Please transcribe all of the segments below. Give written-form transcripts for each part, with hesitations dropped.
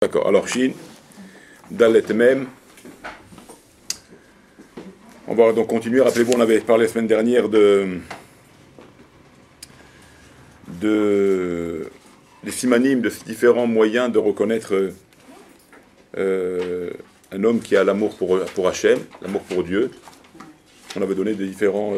d'accord. Alors, Shin, Dalet Mem. On va donc continuer. Rappelez-vous, on avait parlé la semaine dernière des simanimes, de ces différents moyens de reconnaître un homme qui a l'amour pour Hachem, l'amour pour Dieu. On avait donné des différents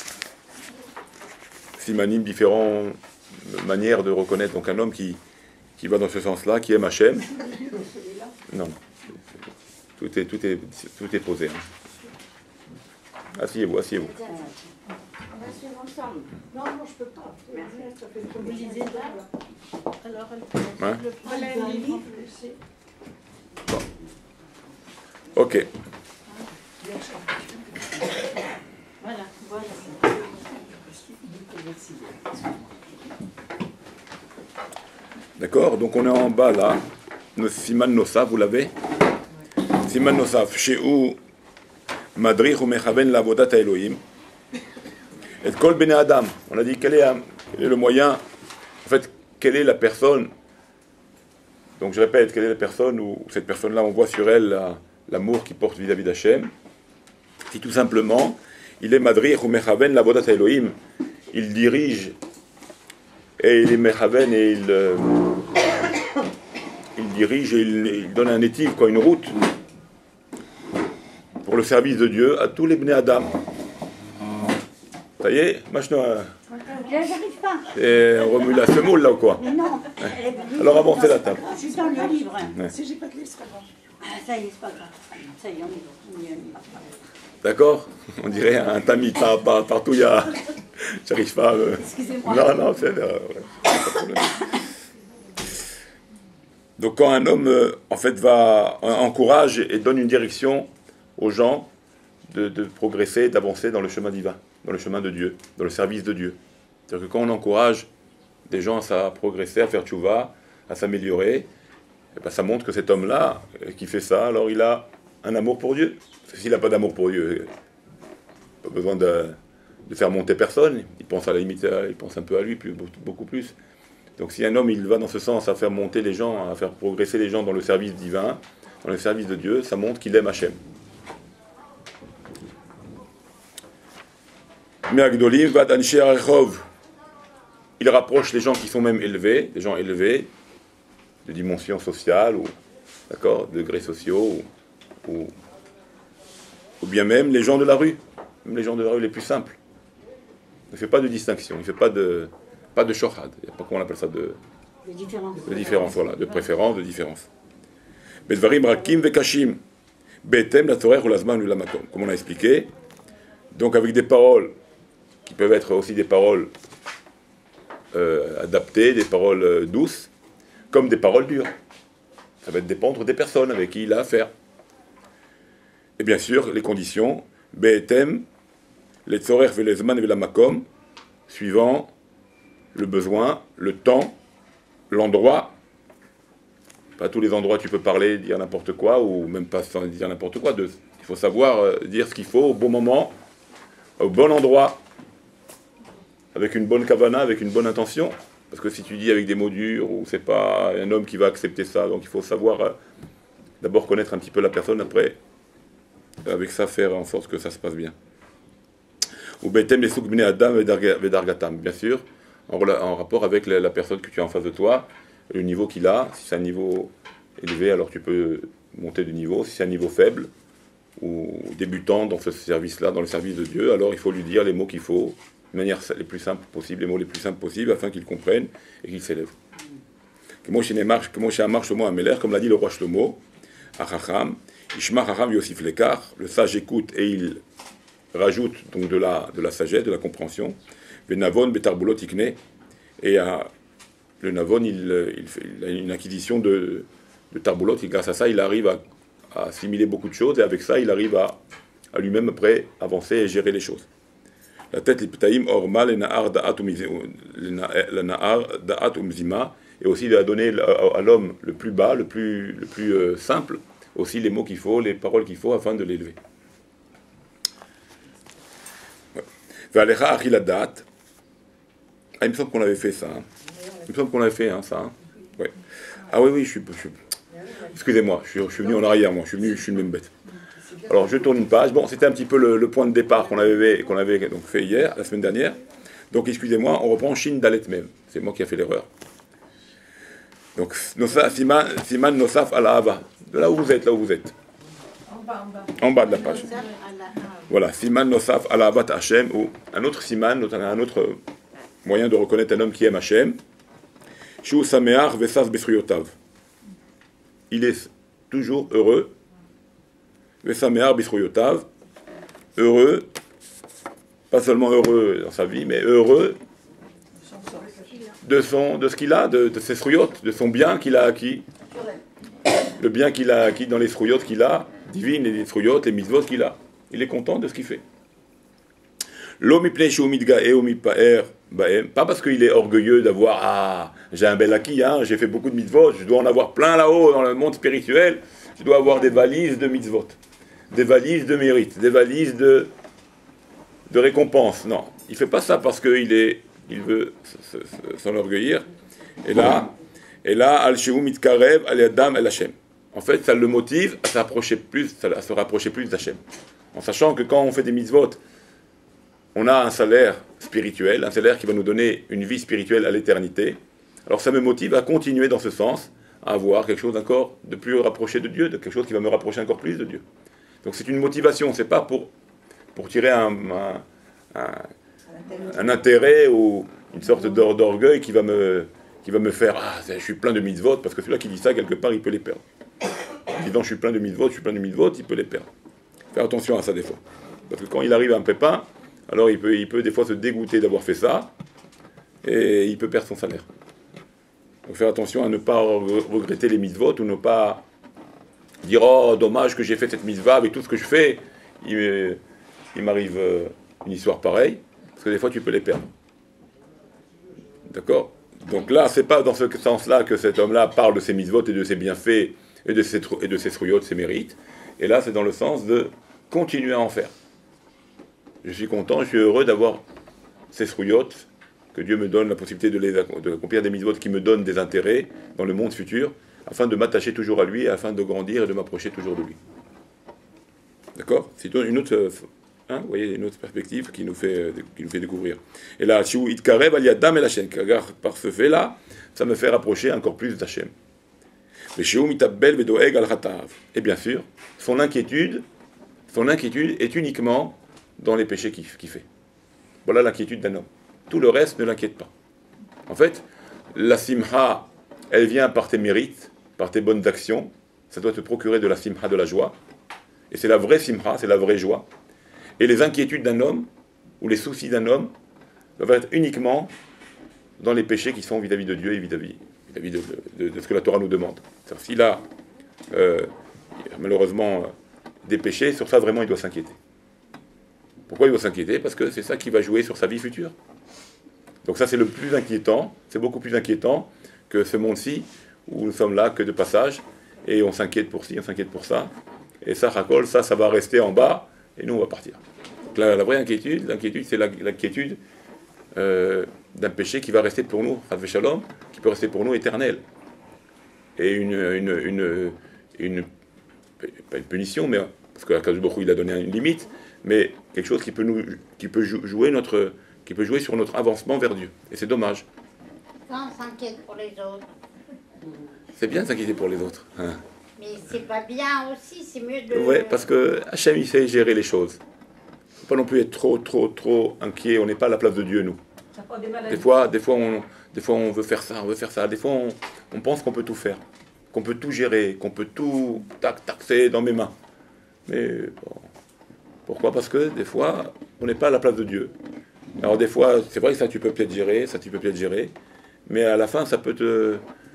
simanimes, différentes manières de reconnaître donc un homme qui va dans ce sens-là, qui aime Hachem. Non, tout est posé. Hein. Asseyez-vous. On va suivre ensemble. Non, je peux pas. Vous lisez là. Alors, Hein? le problème livre. Bon. Ok. Voilà. D'accord, donc on est en bas là. Siman Nosaf, vous l'avez? Siman Nosaf, Shehu Madrich ou Mechaven Lavodat Elohim. Et Kol Bene Adam. On a dit quel est le moyen, en fait, quelle est la personne. Donc je répète, quelle est la personne où cette personne-là, on voit sur elle l'amour qu'il porte vis-à-vis d'Hachem. Si tout simplement, il est Madrich ou Mechaven Lavodat Elohim, il dirige et il est Mechaven et il dirige et il donne un étive, une route pour le service de Dieu à tous les Bnei Adam. Ça y est, maintenant, J'arrive pas. on remue la semoule là ou quoi? Non. Alors avancez la table. Je suis dans le livre. Ouais. Si j'ai pas de livre, c'est pas grave. Ah, ça y est, c'est pas grave. Ça y est, on y va. D'accord? On dirait un tamis, partout il y a... J'arrive pas... Excusez-moi. Non, c'est... pas de problème. Donc quand un homme, en fait, encourage et donne une direction aux gens de progresser, d'avancer dans le chemin divin, dans le chemin de Dieu, dans le service de Dieu. C'est-à-dire que quand on encourage des gens à progresser, à faire tchouva, à s'améliorer, eh ben, ça montre que cet homme-là, qui fait ça, alors il a un amour pour Dieu. Parce que s'il n'a pas d'amour pour Dieu, pas besoin de faire monter personne. Il pense à la limite, il pense un peu à lui, beaucoup plus. Donc si un homme il va dans ce sens à faire monter les gens, à faire progresser les gens dans le service divin, dans le service de Dieu, ça montre qu'il aime Hachem. Il rapproche les gens qui sont même élevés, des gens élevés, de dimension sociale, ou d'accord, degrés sociaux, ou bien même les gens de la rue, même les gens de la rue les plus simples. Il ne fait pas de distinction, il ne fait pas de shohad, il n'y a pas comment on appelle ça, de différence, voilà, de préférence, de différence. Bedvarim rakim vekashim, betem la torah ou lazman ou la makom, comme on a expliqué, donc avec des paroles qui peuvent être aussi des paroles adaptées, des paroles douces, comme des paroles dures. Ça va dépendre des personnes avec qui il a affaire. Et bien sûr, les conditions, betem, les tzorer velezman et la makom, suivant le besoin, le temps, l'endroit. Pas tous les endroits tu peux parler, dire n'importe quoi, ou même pas sans dire n'importe quoi. Il faut savoir dire ce qu'il faut au bon moment, au bon endroit, avec une bonne kavana, avec une bonne intention. Parce que si tu dis avec des mots durs, ou c'est pas un homme qui va accepter ça, donc il faut savoir d'abord connaître un petit peu la personne, après, avec ça, faire en sorte que ça se passe bien. Ou betem les souk bnei adam vedargatam, bien sûr, en rapport avec la personne que tu as en face de toi, le niveau qu'il a. Si c'est un niveau élevé, alors tu peux monter de niveau. Si c'est un niveau faible ou débutant dans ce service-là, dans le service de Dieu, alors il faut lui dire les mots qu'il faut, de manière les plus simples possible, les mots les plus simples possibles, afin qu'il comprenne et qu'il s'élève. Comme l'a dit le roi Shlomo, Achacham, Ishma Chacham Yosif Lekar, le sage écoute et il rajoute donc de la sagesse, de la compréhension. Venavon Betarbulot Ikne, et le Navon, il a une acquisition de Tarbulot, et grâce à ça, il arrive à assimiler beaucoup de choses, et avec ça, il arrive à lui-même après avancer et gérer les choses. La tête, l'iptaïm, orma, le nahar da'at umzima, et aussi de donner à l'homme le plus bas, le plus simple, aussi les mots qu'il faut, les paroles qu'il faut, afin de l'élever. Ve'alecha achiladat. Ah, il me semble qu'on avait fait ça. Hein. Il me semble qu'on avait fait ça. Hein. Ouais. Ah oui, je suis... Excusez-moi, je suis venu en arrière, moi, je suis une même bête. Alors, je tourne une page. Bon, c'était un petit peu le point de départ qu'on avait donc fait hier, la semaine dernière. Donc, excusez-moi, on reprend Shin Dalet même. C'est moi qui ai fait l'erreur. Donc, Siman Nosaf ala Hava. De là où vous êtes, En bas, en bas. En bas de la page. Voilà, Siman Nosaf ala Havat Hashem, ou un autre Siman, un autre moyen de reconnaître un homme qui aime Hashem. Shu Sameach Vesas Besruyotav. Il est toujours heureux. Vesameach Besruyotav. Heureux, pas seulement heureux dans sa vie, mais heureux de ce qu'il a, de ses srouyotes, de son bien qu'il a acquis. Le bien qu'il a acquis dans les srouyotes qu'il a, divines, les srouyotes, les mitzvot qu'il a. Il est content de ce qu'il fait. Pas parce qu'il est orgueilleux d'avoir, j'ai un bel acquis, j'ai fait beaucoup de mitzvot, je dois en avoir plein là-haut dans le monde spirituel, je dois avoir des valises de mitzvot, des valises de mérite, des valises de récompense. Non, il ne fait pas ça parce qu'il veut s'enorgueillir. Et là, Al-Shehu Mitkarev, Al-Yadam, El-Hashem. En fait, ça le motive à se rapprocher plus d'Hashem. En sachant que quand on fait des mitzvot, on a un salaire spirituel, un salaire qui va nous donner une vie spirituelle à l'éternité. Alors ça me motive à continuer dans ce sens, à avoir quelque chose encore de plus rapproché de Dieu, de quelque chose qui va me rapprocher encore plus de Dieu. Donc c'est une motivation, c'est pas pour tirer un intérêt ou une sorte d'orgueil qui va me faire je suis plein de mitzvot, parce que celui-là qui dit ça, quelque part, il peut les perdre. Disant je suis plein de mitzvot, il peut les perdre. Faire attention à ça des fois. Parce que quand il arrive à un pépin, alors il peut des fois se dégoûter d'avoir fait ça, et il peut perdre son salaire. Donc faire attention à ne pas regretter les mitzvot, ou ne pas dire oh dommage que j'ai fait cette mitzvah, avec tout ce que je fais, il m'arrive une histoire pareille, parce que des fois tu peux les perdre. D'accord ? Donc là, c'est pas dans ce sens-là que cet homme-là parle de ses mitzvot et de ses bienfaits et de ses srouyotes, ses mérites. Et là, c'est dans le sens de continuer à en faire. Je suis content, je suis heureux d'avoir ces srouyotes, que Dieu me donne la possibilité d'accomplir des mitzvot qui me donnent des intérêts dans le monde futur, afin de m'attacher toujours à lui, afin de grandir et de m'approcher toujours de lui. D'accord ? C'est une autre... vous voyez, une autre perspective qui nous fait découvrir. Et là, par ce fait-là, ça me fait rapprocher encore plus d'Hachem. Et bien sûr, son inquiétude est uniquement dans les péchés qu'il fait. Voilà l'inquiétude d'un homme. Tout le reste ne l'inquiète pas. En fait, la simha, elle vient par tes mérites, par tes bonnes actions. Ça doit te procurer de la simha, de la joie. Et c'est la vraie simha, c'est la vraie joie. Et les inquiétudes d'un homme, ou les soucis d'un homme, doivent être uniquement dans les péchés qui sont vis-à-vis de Dieu et vis-à-vis de ce que la Torah nous demande. C'est-à-dire, s'il a malheureusement des péchés, sur ça vraiment il doit s'inquiéter. Pourquoi il doit s'inquiéter ? Parce que c'est ça qui va jouer sur sa vie future. Donc ça c'est le plus inquiétant, c'est beaucoup plus inquiétant que ce monde-ci, où nous sommes là que de passage, et on s'inquiète pour ci, on s'inquiète pour ça, et ça racole, ça va rester en bas, et nous on va partir. Donc la vraie inquiétude, c'est l'inquiétude d'un péché qui va rester pour nous, Chas v'Shalom, qui peut rester pour nous éternel. Et pas une punition, mais parce que Akadosh Baruch Hu, il a donné une limite, mais quelque chose qui peut jouer sur notre avancement vers Dieu. Et c'est dommage. Ça, on s'inquiète pour les autres. C'est bien de s'inquiéter pour les autres. Hein. Mais c'est pas bien aussi, c'est mieux de... Ouais, parce que Hachem, il sait gérer les choses. Il ne faut pas non plus être trop inquiet. On n'est pas à la place de Dieu, nous. Des fois, on veut faire ça, Des fois, on pense qu'on peut tout faire, qu'on peut tout gérer, qu'on peut tout c'est dans mes mains. Mais bon, pourquoi ? Parce que des fois, on n'est pas à la place de Dieu. Alors des fois, c'est vrai que ça tu peux peut-être gérer, mais à la fin, ça peut te...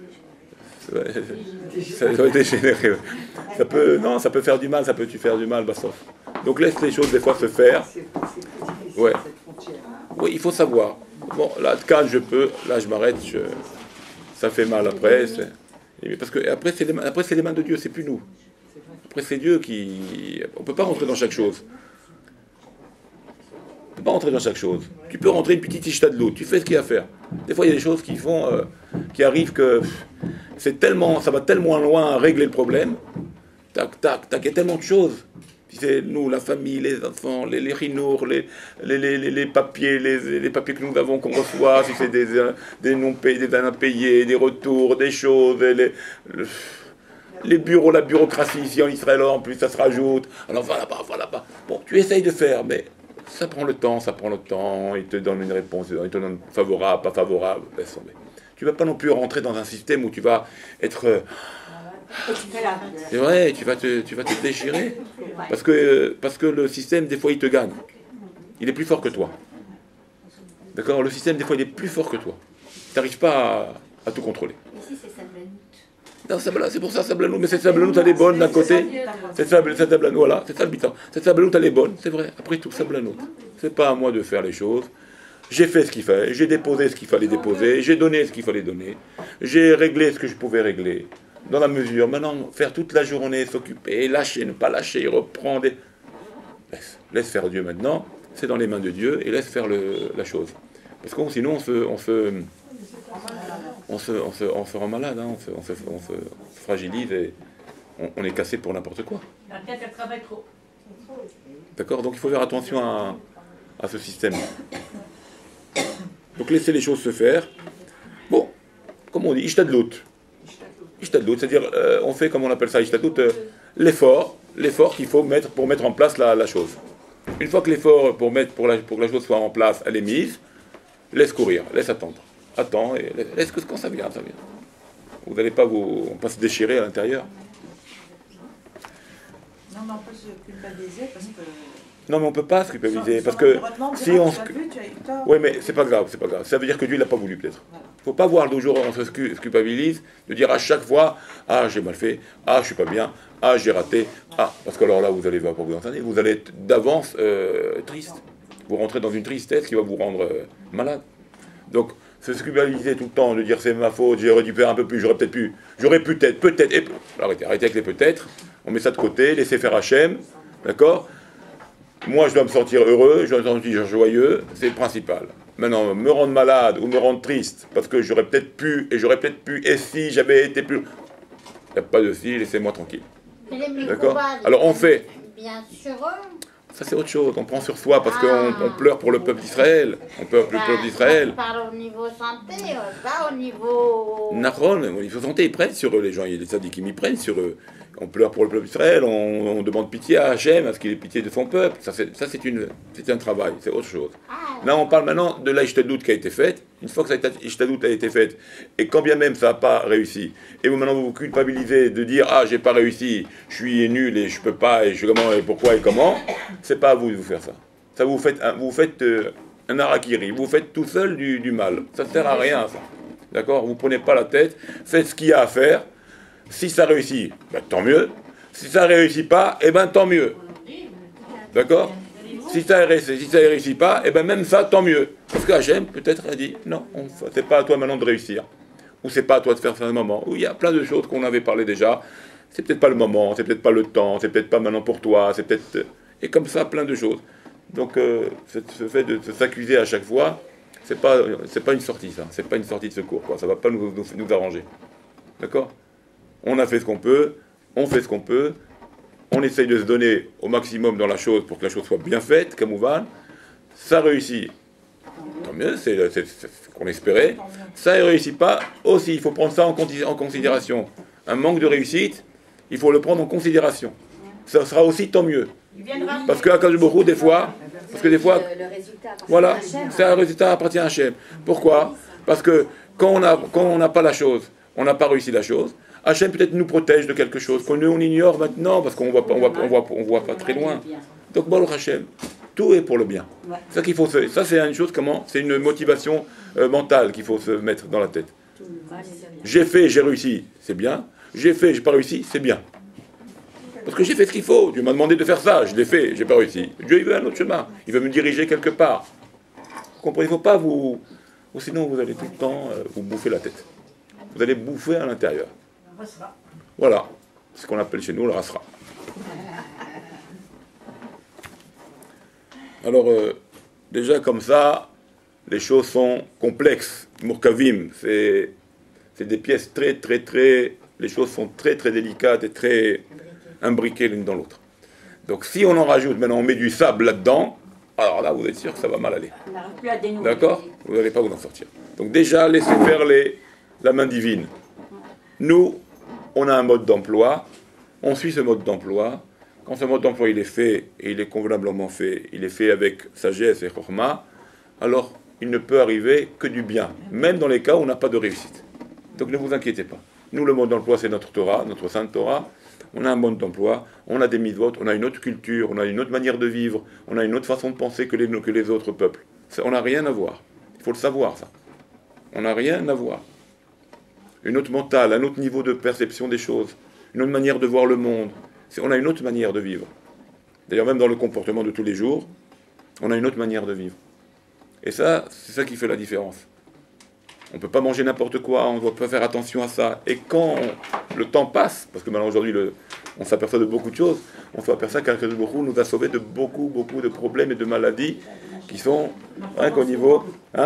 ça peut dégénérer. Ça peut faire du mal, Bassof. Donc laisse les choses des fois se faire. Ouais. Oui, il faut savoir. Bon, là, quand je peux, là je m'arrête, ça fait mal après. Parce que après c'est les mains de Dieu, c'est plus nous. Après c'est Dieu qui... On ne peut pas rentrer dans chaque chose. pas rentrer dans chaque chose. Tu peux rentrer une petite ishtadlout, tu fais ce qu'il y a à faire. Des fois, il y a des choses qui font, qui arrivent que ça va tellement loin à régler le problème. Tac, tac, tac, il y a tellement de choses. C'est nous, la famille, les enfants, les rinours, les papiers, les papiers que nous avons, qu'on reçoit, si c'est des non payés, des impayés, des retours, des choses, les bureaux, la bureaucratie ici en Israël, en plus ça se rajoute. Alors voilà pas. Bon, tu essayes de faire, mais ça prend le temps, il te donne une réponse, il te donne favorable, pas favorable, laisse tomber. Tu ne vas pas non plus rentrer dans un système où tu vas être... C'est vrai, tu vas te déchirer. Parce que le système, des fois, il te gagne. Il est plus fort que toi. D'accord? Le système, des fois, il est plus fort que toi. Tu n'arrives pas à tout contrôler. Ici, c'est Sablanout. Non, c'est pour ça, Sablanout. Mais cette Sablanout, elle est bonne d'un côté. Cette Sablanout, voilà, c'est ça le bitan. Cette Sablanout, elle est bonne, c'est vrai. Après tout, Sablanout. C'est pas à moi de faire les choses. J'ai fait ce qu'il fallait, j'ai déposé ce qu'il fallait déposer, j'ai donné ce qu'il fallait donner, j'ai réglé ce que je pouvais régler. Dans la mesure, maintenant, faire toute la journée, s'occuper, lâcher, ne pas lâcher, reprendre. Laisse faire Dieu maintenant, c'est dans les mains de Dieu, et laisse faire la chose. Parce que sinon, on se rend malade, hein, on se fragilise, et on est cassé pour n'importe quoi. La tête, elle travaille trop. D'accord? Donc il faut faire attention à ce système. Donc laisser les choses se faire. Bon, comme on dit, ishtadlout. Ishtadlout, c'est-à-dire, on fait, comme on appelle ça, ishtadlout, l'effort qu'il faut mettre pour mettre en place la chose. Une fois que l'effort pour que la chose soit en place, elle est mise, laisse courir, laisse attendre. Attends, et laisse que quand ça vient, ça vient. Vous n'allez pas se déchirer à l'intérieur. Non, mais on peut se culpabiliser parce que... Non, mais on ne peut pas se culpabiliser, parce que si on se... Oui, mais c'est pas grave. Ça veut dire que Dieu, il n'a pas voulu, peut-être. Il ne faut pas voir toujours, on se culpabilise, de dire à chaque fois, ah, j'ai mal fait, ah, je suis pas bien, ah, j'ai raté, ah, parce que alors là, vous allez pas vous entraîner, vous allez être d'avance triste. Vous rentrez dans une tristesse qui va vous rendre malade. Donc, se culpabiliser tout le temps, de dire c'est ma faute, j'aurais dû faire un peu plus, j'aurais peut-être, et arrêtez avec les peut-être, on met ça de côté, laissez faire Hachem, d'accord? Moi, je dois me sentir heureux, je dois me sentir joyeux, c'est le principal. Maintenant, me rendre malade ou me rendre triste, parce que j'aurais peut-être pu, et si j'avais été plus... Il n'y a pas de si, laissez-moi tranquille. D'accord? Alors, on fait... Bien sûr eux. Ça, c'est autre chose, on prend sur soi, parce qu'on pleure pour le peuple d'Israël. On pleure pour le peuple d'Israël. On parle au niveau santé, pas au niveau... Nahon, au niveau santé, ils prennent sur eux, les gens, il y a des sadikim, ils prennent sur eux. On pleure pour le peuple d'Israël, on demande pitié à Hachem, à ce qu'il ait pitié de son peuple. Ça, c'est un travail, c'est autre chose. Là, on parle maintenant de la ishtadlout qui a été faite. Une fois que cette ishtadlout a été faite, et quand bien même ça n'a pas réussi, et vous maintenant vous culpabilisez de dire ah j'ai pas réussi, je suis nul et je peux pas, et je comment et pourquoi et comment, c'est pas à vous de vous faire ça. Ça vous faites un harakiri, vous faites tout seul du mal. Ça ne sert à rien ça. D'accord? Vous prenez pas la tête, faites ce qu'il y a à faire. Si ça réussit, ben, tant mieux. Si ça ne réussit pas, eh ben tant mieux. D'accord? Si ça ne réussit pas, eh ben même ça, tant mieux. Parce que Hachem, peut-être, a dit, non, c'est pas à toi maintenant de réussir. Ou c'est pas à toi de faire ça un moment. Ou il y a plein de choses qu'on avait parlé déjà. C'est peut-être pas le moment, c'est peut-être pas le temps, c'est peut-être pas maintenant pour toi, c'est peut-être... Et comme ça, plein de choses. Donc, ce fait de s'accuser à chaque fois, c'est pas une sortie, ça. C'est pas une sortie de secours, quoi. Ça va pas nous arranger. D'accord? On a fait ce qu'on peut, on fait ce qu'on peut, on essaye de se donner au maximum dans la chose pour que la chose soit bien faite, comme Ouvan. Ça réussit, tant mieux, c'est ce qu'on espérait. Ça ne réussit pas, aussi, il faut prendre ça en considération. Un manque de réussite, il faut le prendre en considération. Ça sera aussi tant mieux. Parce que Akadosh Baruch Hu, des fois, voilà, c'est un résultat appartient à Hachem. Pourquoi? Parce que quand on n'a pas la chose, on n'a pas réussi la chose, Hachem peut-être nous protège de quelque chose qu'on ignore maintenant parce qu'on voit pas très loin. Donc Baruch Hachem, tout est pour le bien. Ça qu'il faut, ça c'est une chose c'est une motivation mentale qu'il faut se mettre dans la tête. J'ai fait, j'ai réussi, c'est bien. J'ai fait, j'ai pas réussi, c'est bien. Parce que j'ai fait ce qu'il faut. Dieu m'a demandé de faire ça, je l'ai fait, j'ai pas réussi. Dieu il veut un autre chemin, il veut me diriger quelque part. Vous comprenez, il ne faut pas ou sinon vous allez tout le temps vous bouffer la tête. Vous allez bouffer à l'intérieur. Voilà, c'est ce qu'on appelle chez nous le rasra. Alors, Déjà comme ça, les choses sont complexes. Mourkavim, c'est des pièces très... Les choses sont très délicates et très imbriquées l'une dans l'autre. Donc si on en rajoute, maintenant on met du sable là-dedans, alors là vous êtes sûr que ça va mal aller. On n'arrive plus à dénouer. D'accord? Vous n'allez pas vous en sortir. Donc déjà, laissez faire la main divine. Nous, on a un mode d'emploi, on suit ce mode d'emploi. Quand ce mode d'emploi il est fait, et il est convenablement fait, il est fait avec sagesse et chorma, alors il ne peut arriver que du bien, même dans les cas où on n'a pas de réussite. Donc ne vous inquiétez pas. Nous, le mode d'emploi, c'est notre Torah, notre Sainte Torah. On a un mode d'emploi, on a des mitzvot, on a une autre culture, on a une autre manière de vivre, on a une autre façon de penser que les autres peuples. On n'a rien à voir. Il faut le savoir, ça. On n'a rien à voir. Une autre mentale, un autre niveau de perception des choses, une autre manière de voir le monde. On a une autre manière de vivre. D'ailleurs, même dans le comportement de tous les jours, on a une autre manière de vivre. Et ça, c'est ça qui fait la différence. On ne peut pas manger n'importe quoi, on ne doit pas faire attention à ça. Et quand le temps passe, parce que maintenant aujourd'hui on s'aperçoit de beaucoup de choses, on s'aperçoit qu'Akadosh Baruch Hu nous a sauvés de beaucoup de problèmes et de maladies qui sont qu'au niveau...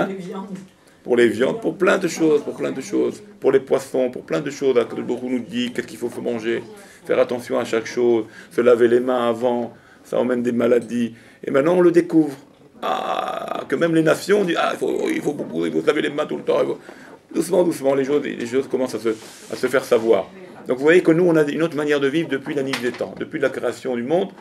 pour les viandes, pour plein de choses, pour les poissons, pour plein de choses. Akadosh Baruch Hu nous dit qu'est-ce qu'il faut manger, faire attention à chaque chose, se laver les mains avant, ça emmène des maladies. Et maintenant on le découvre. Que même les nations disent il faut se laver les mains tout le temps. Doucement, les choses commencent à se faire savoir. Donc vous voyez que nous, on a une autre manière de vivre depuis la nuit des temps. Depuis la création du monde,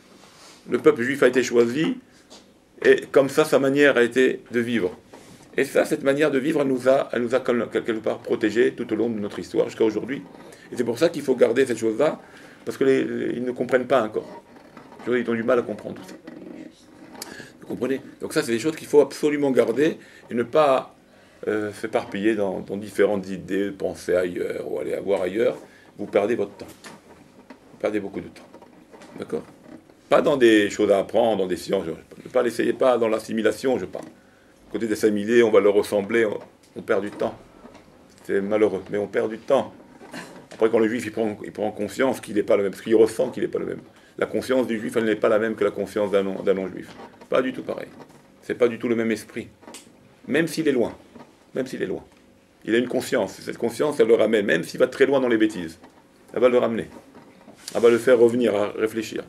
le peuple juif a été choisi, et comme ça, sa manière a été de vivre. Et ça, cette manière de vivre, elle nous a quelque part protégés tout au long de notre histoire, jusqu'à aujourd'hui. Et c'est pour ça qu'il faut garder cette chose-là, parce qu'ils ne comprennent pas encore. Ils ont du mal à comprendre tout ça. Vous comprenez? Donc ça, c'est des choses qu'il faut absolument garder et ne pas s'éparpiller dans différentes idées, penser ailleurs ou aller voir ailleurs. Vous perdez votre temps. Vous perdez beaucoup de temps. D'accord? Pas dans des choses à apprendre, dans des sciences. Ne pas l'essayer, pas dans l'assimilation, je parle. Côté d'assimiler, on va leur ressembler, on perd du temps. C'est malheureux, mais on perd du temps. Après, quand le juif il prend conscience qu'il n'est pas le même, parce qu'il ressent qu'il n'est pas le même. La conscience du juif, elle n'est pas la même que la conscience d'un non-juif. Pas du tout pareil. C'est pas du tout le même esprit. Même s'il est loin. Même s'il est loin. Il a une conscience. Cette conscience, elle le ramène. Même s'il va très loin dans les bêtises. Elle va le ramener. Elle va le faire revenir à réfléchir.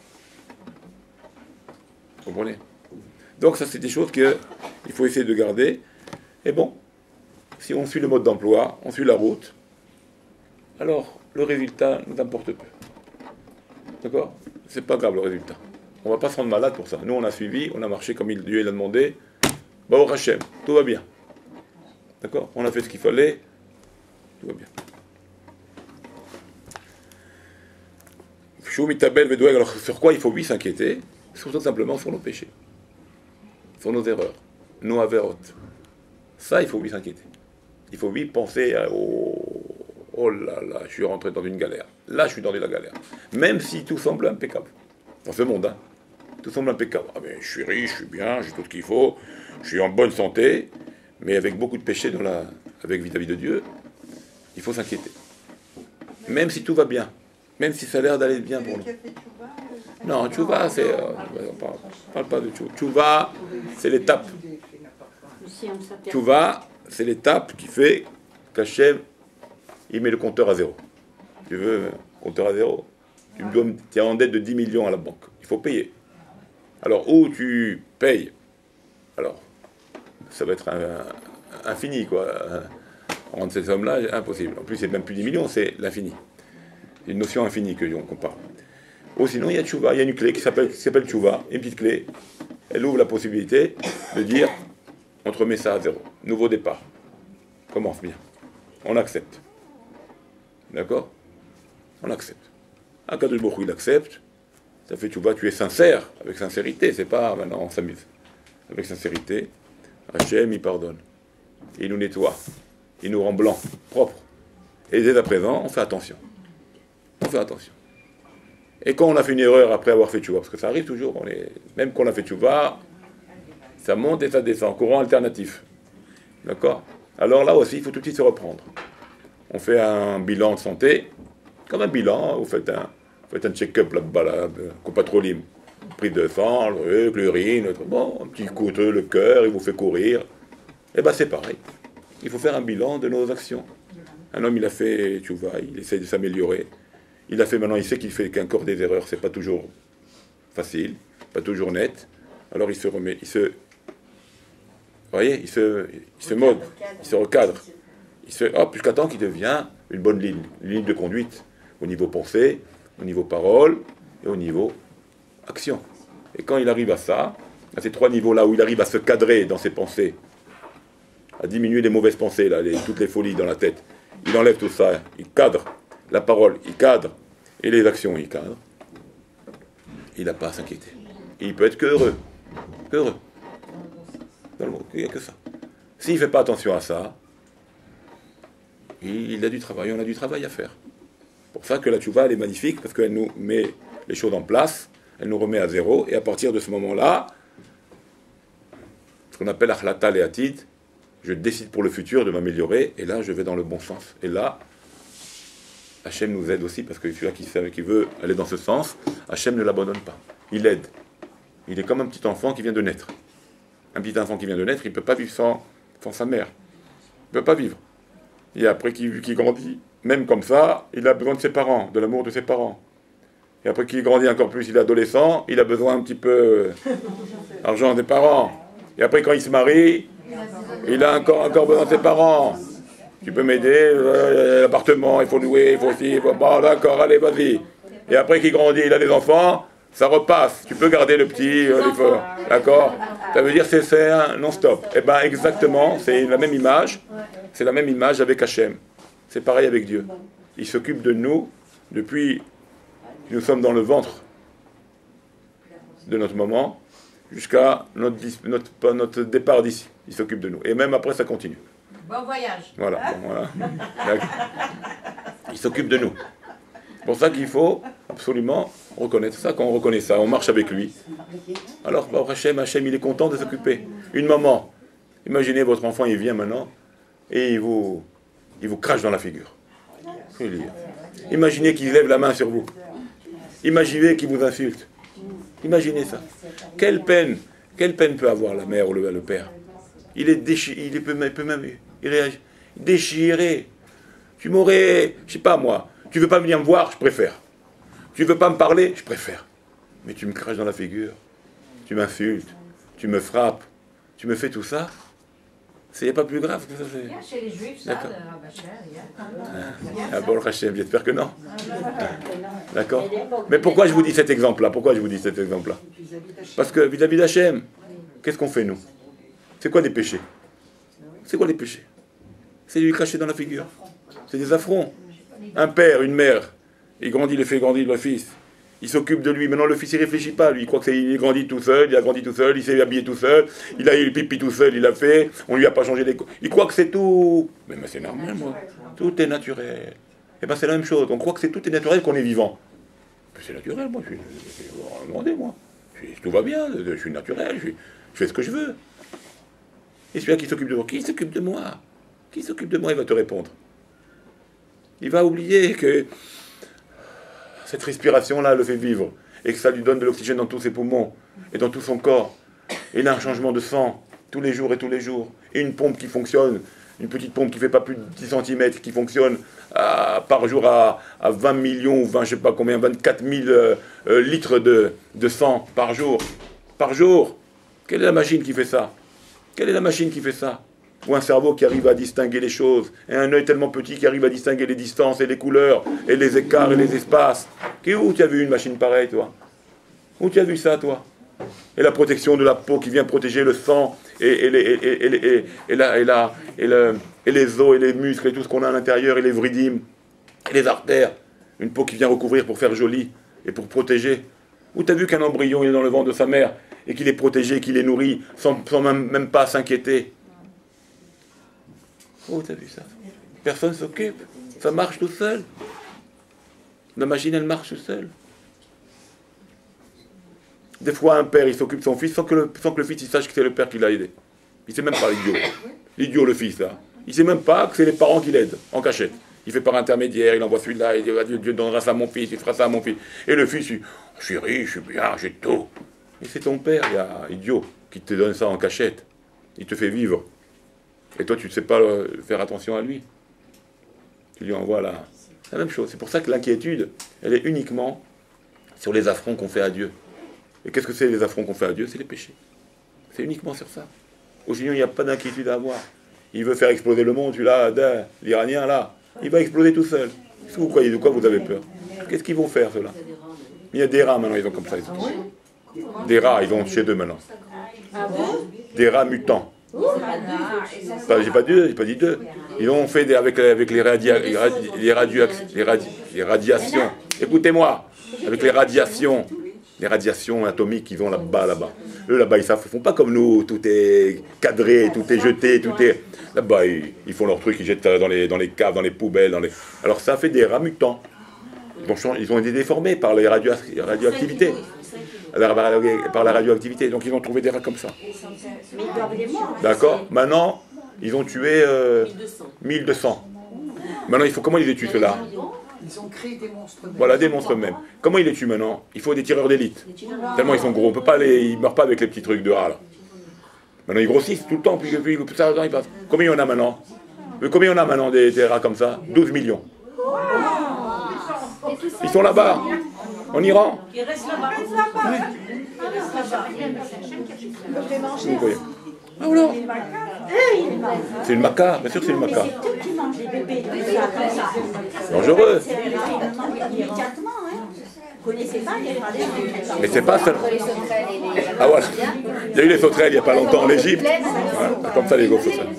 Vous comprenez? Donc ça, c'est des choses qu'il faut essayer de garder. Et bon, si on suit le mode d'emploi, on suit la route, alors le résultat nous importe peu. D'accord? C'est pas grave le résultat. On va pas se rendre malade pour ça. Nous, on a suivi, on a marché comme Dieu l'a demandé. Bah, au Hachem, tout va bien. D'accord? On a fait ce qu'il fallait, tout va bien. Alors, sur quoi il faut s'inquiéter? Surtout simplement sur nos péchés, sur nos erreurs, nos avérotes. Ça, il faut s'inquiéter. Il faut penser oh là là, je suis rentré dans une galère. Là, je suis dans de la galère. Même si tout semble impeccable. Dans ce monde, tout semble impeccable. Ah ben, je suis riche, je suis bien, j'ai tout ce qu'il faut, je suis en bonne santé, mais avec beaucoup de péchés avec vis-à-vis de Dieu, il faut s'inquiéter. Même si tout va bien, même si ça a l'air d'aller bien pour nous. Non, tchouva, c'est... on parle pas de tchouva. Tchouva, c'est l'étape. Tchouva, c'est l'étape qui fait qu'Hachem, il met le compteur à zéro. Tu veux un compteur à zéro? Tu es en dette de 10 millions à la banque. Il faut payer. Alors, où tu payes, alors, ça va être infini, quoi. Rendre cette somme-là, impossible. En plus, c'est même plus 10 millions, c'est l'infini. C'est une notion infinie qu'on parle. Ou sinon, il y a Tchouva, il y a une clé qui s'appelle Tchouva, une petite clé. Elle ouvre la possibilité de dire, on te remet ça à zéro. Nouveau départ. Commence bien. On accepte. D'accord? On accepte. Akadosh Baruch Hu, il accepte. Ça fait Tchouva, tu es sincère, avec sincérité. C'est pas maintenant on s'amuse. Avec sincérité, Hachem, il pardonne. Il nous nettoie. Il nous rend blanc, propre. Et dès à présent, on fait attention. On fait attention. Et quand on a fait une erreur après avoir fait Tchouva, parce que ça arrive toujours, même quand on a fait Tchouva, ça monte et ça descend, courant alternatif. D'accord? Alors là aussi, il faut tout de suite se reprendre. On fait un bilan de santé, comme un bilan, vous faites un check-up là-bas, copatrolim. Prise de sang, l'urine, bon, un petit coup de le cœur, il vous fait courir. Eh bien, c'est pareil. Il faut faire un bilan de nos actions. Un homme, il a fait, tu vois, il essaie de s'améliorer. Il a fait maintenant, il sait qu'il fait qu'encore des erreurs, c'est pas toujours facile, pas toujours net. Alors il se remet, vous voyez, il se mode, il se recadre. Jusqu'à temps qu'il devient une bonne ligne de conduite au niveau pensée, au niveau parole et au niveau action. Et quand il arrive à ça, à ces trois niveaux-là où il arrive à se cadrer dans ses pensées, à diminuer les mauvaises pensées, là, toutes les folies dans la tête, il enlève tout ça, il cadre la parole, il cadre, et les actions, il cadre, il n'a pas à s'inquiéter. Et il peut être que heureux. Que heureux. Dans le monde, il n'y a que ça. S'il ne fait pas attention à ça, il a du travail, on a du travail à faire. Pour ça que la tchouva, elle est magnifique, parce qu'elle nous met les choses en place, elle nous remet à zéro, et à partir de ce moment-là, ce qu'on appelle achlata le'atid, je décide pour le futur de m'améliorer, et là, je vais dans le bon sens. Et là, Hachem nous aide aussi, parce que celui qui veut aller dans ce sens, Hachem ne l'abandonne pas. Il aide. Il est comme un petit enfant qui vient de naître. Un petit enfant qui vient de naître, il ne peut pas vivre sans sa mère. Il ne peut pas vivre. Et après qu'il grandit, même comme ça, il a besoin de ses parents, de l'amour de ses parents. Et après qu'il grandit encore plus, il est adolescent, il a besoin un petit peu d'argent des parents. Et après, quand il se marie, il a encore besoin de ses parents. Tu peux m'aider, l'appartement, il faut louer, il faut aussi, bon d'accord, allez, vas-y. Et après qu'il grandit, il a des enfants, ça repasse. Tu peux garder le petit, d'accord? Ça veut dire que c'est un non-stop. Eh bien, exactement, c'est la même image. C'est la même image avec Hachem. C'est pareil avec Dieu. Il s'occupe de nous depuis que nous sommes dans le ventre de notre maman jusqu'à notre départ d'ici. Il s'occupe de nous. Et même après, ça continue. Bon voyage. Voilà. Il s'occupe de nous. C'est pour ça qu'il faut absolument reconnaître ça. Quand on reconnaît ça, on marche avec lui. Alors, Hachem, il est content de s'occuper. Une maman, imaginez votre enfant, il vient maintenant et il vous crache dans la figure. Imaginez qu'il lève la main sur vous. Imaginez qu'il vous insulte. Imaginez ça. Quelle peine peut avoir la mère ou le père? Il est déchiré, il peut même déchiré. Tu m'aurais, je sais pas moi, tu veux pas venir me voir, je préfère. Tu veux pas me parler, je préfère. Mais tu me craches dans la figure, tu m'insultes, tu me frappes, tu me fais tout ça. Il n'y a pas plus grave que ça. Il y a chez les juifs, ça, Ah bon, Hachem, j'espère que non. D'accord. Mais pourquoi je vous dis cet exemple-là? Parce que vis-à-vis d'Hachem, qu'est-ce qu'on fait, nous? C'est quoi les péchés? C'est lui cracher dans la figure. C'est des affronts. Un père, une mère, il fait grandir le fils. Il s'occupe de lui. Maintenant, le fils, il ne réfléchit pas. Lui, il croit qu'il grandit tout seul, il s'est habillé tout seul, il a eu le pipi tout seul, il l'a fait, on ne lui a pas changé les... Il croit que c'est tout. Mais c'est normal, moi. Tout est naturel. Et bien, c'est la même chose. On croit que tout est naturel, qu'on est vivant. Mais c'est naturel, moi. Demandez, moi. Tout va bien, je suis naturel, je fais ce que je veux. Et celui-là qui s'occupe de moi, qui s'occupe de moi, il va te répondre. Il va oublier que cette respiration-là le fait vivre, et que ça lui donne de l'oxygène dans tous ses poumons, et dans tout son corps. Et il a un changement de sang, tous les jours, et une pompe qui fonctionne, une petite pompe qui ne fait pas plus de 10 cm, qui fonctionne par jour à 20 millions, ou 20, je sais pas combien, 24 000 litres de sang par jour. Quelle est la machine qui fait ça? Ou un cerveau qui arrive à distinguer les choses, et un œil tellement petit qui arrive à distinguer les distances et les couleurs, et les écarts et les espaces. Où tu as vu une machine pareille, toi? Où tu as vu ça, toi? Et la protection de la peau qui vient protéger le sang, et les os, et les muscles, et tout ce qu'on a à l'intérieur, et les vridim, et les artères. Une peau qui vient recouvrir pour faire joli, et pour protéger. Où tu as vu qu'un embryon il est dans le ventre de sa mère, et qu'il est protégé, qu'il est nourri, sans même pas s'inquiéter? Oh, t'as vu ça? Personne s'occupe. Ça marche tout seul. La machine, elle marche tout seule. Des fois, un père, il s'occupe de son fils sans que le fils il sache que c'est le père qui l'a aidé. Il ne sait même pas, l'idiot. L'idiot, le fils, là. Il ne sait même pas que c'est les parents qui l'aident, en cachette. il fait par intermédiaire, il envoie celui-là, il dit Dieu donnera ça à mon fils, il fera ça à mon fils. Et le fils, il dit je suis riche, je suis bien, j'ai tout. Mais c'est ton père, idiot, qui te donne ça en cachette. Il te fait vivre. Et toi, tu ne sais pas faire attention à lui. Tu lui envoies la même chose. C'est pour ça que l'inquiétude, elle est uniquement sur les affronts qu'on fait à Dieu. Et qu'est-ce que c'est les affronts qu'on fait à Dieu? C'est les péchés. C'est uniquement sur ça. Aujourd'hui, il n'y a pas d'inquiétude à avoir. Il veut faire exploser le monde, celui-là, l'Iranien, là. Il va exploser tout seul. Est-ce que vous croyez de quoi vous avez peur? Qu'est-ce qu'ils vont faire, ceux-là? Il y a des rats maintenant, ils ont comme ça. Des rats, ils ont chez eux maintenant. Des rats mutants. J'ai pas dit deux. Ils ont fait avec les radiations. Écoutez-moi, avec les radiations atomiques qu'ils ont là-bas. Eux, là-bas, ils font pas comme nous, tout est cadré, tout est jeté, tout est... Là-bas, ils font leurs trucs, ils jettent dans les caves, dans les poubelles. Alors ça fait des rats mutants. Ils ont été déformés par les radioactivités. Par la radioactivité. Donc ils ont trouvé des rats comme ça. D'accord? Maintenant, ils ont tué 1200. Maintenant, comment ils les tuent, ceux-là? Ils ont créé des monstres. Voilà, des monstres même. Comment ils les tuent maintenant? Il faut des tireurs d'élite. Tellement ils sont gros. Ils ne meurent pas avec les petits trucs de rats, là. Maintenant, ils grossissent tout le temps, puis ça, ils passent. Combien il y en a maintenant? Combien il y en a maintenant des rats comme ça? 12 millions. Ils sont là-bas, en Iran. Ils restent là-bas. Vous voyez. Ah voilà. C'est une maca, bien sûr que c'est une maca. C'est tout qui mange les bébés. Dangereux. Immédiatement, hein. Vous connaissez pas les rats? Mais c'est pas ça. Ah voilà. Il y a eu les sauterelles il n'y a pas longtemps en Égypte. Voilà. Comme ça les grosses sauterelles.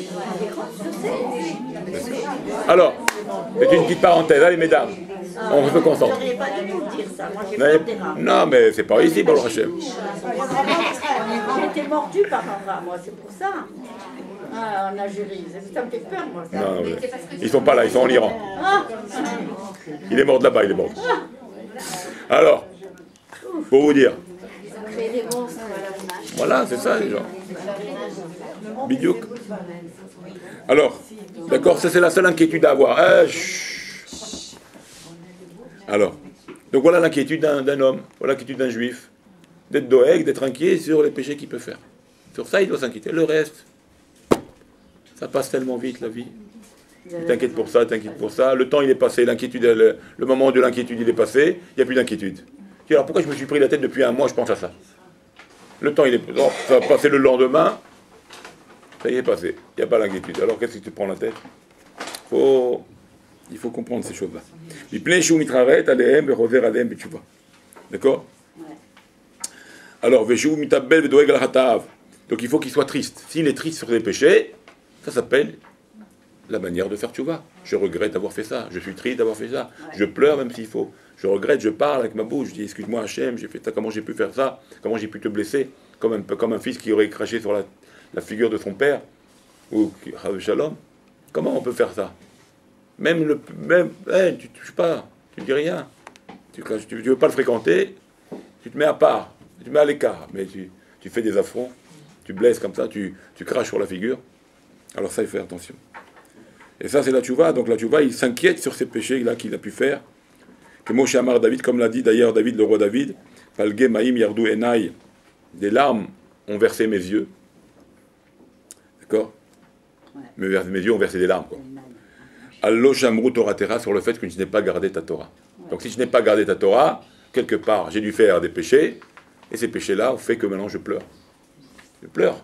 Alors, c'est une petite parenthèse, allez mesdames. On se concentre. Vous n'auriez pas dû nous dire ça. Moi, j'ai peur des rats. Non, mais c'est pas ici, Baruch Hashem. J'ai été mordue par un rat, moi, c'est pour ça. Ah, en Algérie, ça me fait peur, moi. Ça. Non, ils sont pas là, ils sont en Iran. Il est mort de là-bas, il est mort. Alors, pour vous dire. Voilà, c'est ça, les gens. Bidiouk. Alors, d'accord, ça c'est la seule inquiétude à avoir. Alors, donc voilà l'inquiétude d'un homme, voilà l'inquiétude d'un juif, d'être doeg, d'être inquiet sur les péchés qu'il peut faire. Sur ça, il doit s'inquiéter. Le reste, ça passe tellement vite, la vie. T'inquiète pour ça, t'inquiète pour ça. Le temps, il est passé, l'inquiétude, le moment de l'inquiétude, il est passé, il n'y a plus d'inquiétude. Alors pourquoi je me suis pris la tête depuis un mois, je pense à ça. Le temps, il est... Oh, ça va passer le lendemain, ça y est passé, il n'y a pas d'inquiétude. Alors qu'est-ce que tu te prends la tête? Il faut comprendre ces choses-là. D'accord? Alors, donc il faut qu'il soit triste. S'il est triste sur les péchés, ça s'appelle la manière de faire tchouva. Je regrette d'avoir fait ça, je suis triste d'avoir fait ça, je pleure même s'il faut. Je regrette, je parle avec ma bouche, je dis excuse-moi Hachem, j'ai fait ça, comment j'ai pu faire ça, comment j'ai pu te blesser, comme un fils qui aurait craché sur la figure de son père, ou Shalom. Comment on peut faire ça? Tu touches pas, tu dis rien, tu veux pas le fréquenter, tu te mets à part, tu te mets à l'écart, mais tu fais des affronts, tu blesses comme ça, tu craches sur la figure. Alors ça, il faut faire attention. Et ça, c'est la tchouva. Donc la tchouva, il s'inquiète sur ces péchés-là qu'il a pu faire. Que Moshe Amar David, comme l'a dit d'ailleurs David, le roi David, Palge Maïm Yardou Enai, des larmes ont versé mes yeux. D'accord? Mes yeux ont versé des larmes, quoi. Allo Shamru Torah Tera, sur le fait que je n'ai pas gardé ta Torah. Donc si je n'ai pas gardé ta Torah, quelque part, j'ai dû faire des péchés, et ces péchés-là ont fait que maintenant je pleure. Je pleure.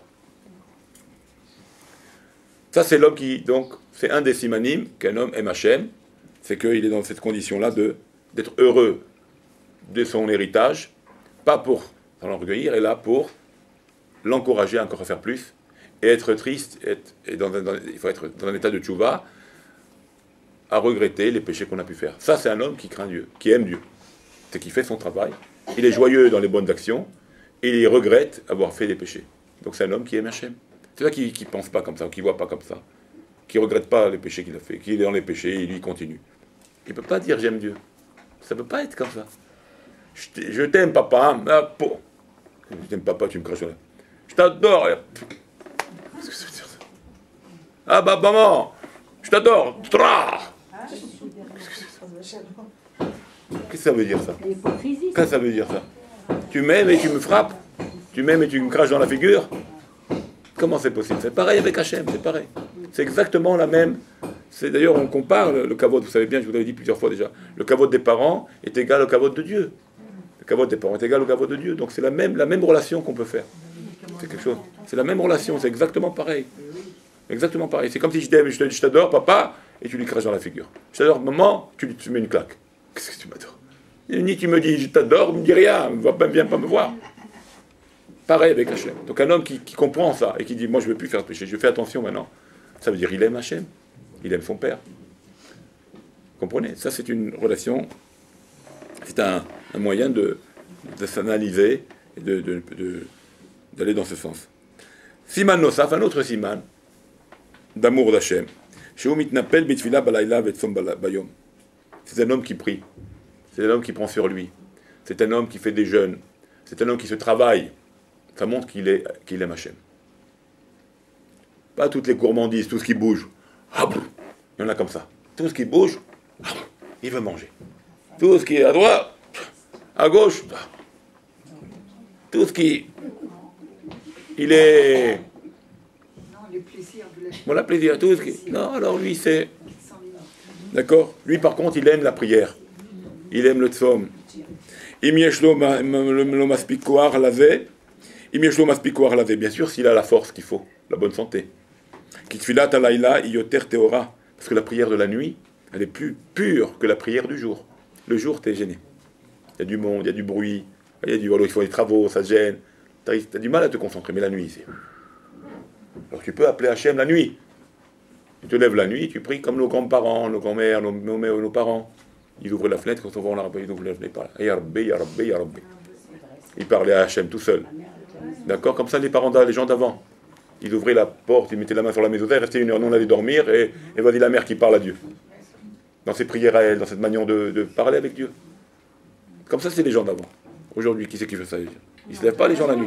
Ça, c'est l'homme qui, donc, c'est un des simanim qu'un homme aime Hachem, c'est qu'il est dans cette condition-là d'être heureux de son héritage, pas pour l'orgueillir, et là pour l'encourager encore à faire plus, et être triste, il faut être dans un état de tchouva, à regretter les péchés qu'on a pu faire. Ça, c'est un homme qui craint Dieu, qui aime Dieu. C'est qu'il fait son travail, il est joyeux dans les bonnes actions, et il regrette avoir fait des péchés. Donc c'est un homme qui aime Hachem. C'est ça qui ne pense pas comme ça, qui ne voit pas comme ça, qui ne regrette pas les péchés qu'il a fait, qui est dans les péchés, et lui continue. Il ne peut pas dire j'aime Dieu. Ça ne peut pas être comme ça. Je t'aime, papa. Hein? Je t'aime, papa, tu me craches sur la... Je t'adore. Qu'est-ce que ça veut dire ça? Ah bah maman, je t'adore. Qu'est-ce que ça veut dire ça? L'hypocrisie. Qu'est-ce que ça veut dire ça? Tu m'aimes et tu me frappes? Tu m'aimes et tu me craches dans la figure? Comment c'est possible? C'est pareil avec Hachem, c'est pareil. C'est exactement la même. C'est d'ailleurs, on compare le kavod, vous savez bien, je vous l'avais dit plusieurs fois déjà, le kavod des parents est égal au kavod de Dieu. Le kavod des parents est égal au kavod de Dieu. Donc c'est la même relation qu'on peut faire. C'est quelque chose. C'est la même relation, c'est exactement pareil. Exactement pareil. C'est comme si je t'aime, je t'adore, papa, et tu lui craches dans la figure. Je t'adore, maman, tu mets une claque. Qu'est-ce que tu m'adores? Ni tu me dis je t'adore, ne me dis rien, viens pas me voir. Pareil avec Hachem. Donc un homme qui comprend ça et qui dit moi je ne veux plus faire péché, je fais attention maintenant, ça veut dire il aime Hachem, il aime son père. Vous comprenez? Ça c'est une relation, c'est un moyen de s'analyser et d'aller dans ce sens. Siman Nosaf, un autre siman d'amour d'Hachem. Sheu mitnapel bitfila balayla vetsom bayom. C'est un homme qui prie. C'est un homme qui prend sur lui. C'est un homme qui fait des jeûnes. C'est un homme qui se travaille. Ça montre qu'il aime Hachem. Pas toutes les gourmandises, tout ce qui bouge. Il y en a comme ça. Tout ce qui bouge, il veut manger. Tout ce qui est à droite, à gauche, tout ce qui... Il est... Non, les plaisirs de la... Voilà, plaisir. Tout ce qui... Non, alors lui, c'est... D'accord? Lui, par contre, il aime la prière. Il aime le tzom. Bien sûr, s'il a la force qu'il faut, la bonne santé. Parce que la prière de la nuit, elle est plus pure que la prière du jour. Le jour, tu es gêné. Il y a du monde, il y a du bruit, il faut des travaux, ça te gêne. Tu as du mal à te concentrer, mais la nuit, c'est... Alors tu peux appeler Hachem la nuit. Tu te lèves la nuit, tu pries comme nos grands-parents, nos grands-mères, nos parents. Ils ouvraient la fenêtre, quand on va en arabe, ils ouvraient la fenêtre, ils parlaient. Ils parlaient à Hachem tout seul. D'accord? Comme ça, les gens d'avant. Ils ouvraient la porte, ils mettaient la main sur la mésotère, restaient une heure, nous on allait dormir, et vas-y la mère qui parle à Dieu. Dans ses prières à elle, dans cette manière de parler avec Dieu. Comme ça, c'est les gens d'avant. Aujourd'hui, qui c'est qui fait ça? Ils ne se lèvent pas les gens la nuit.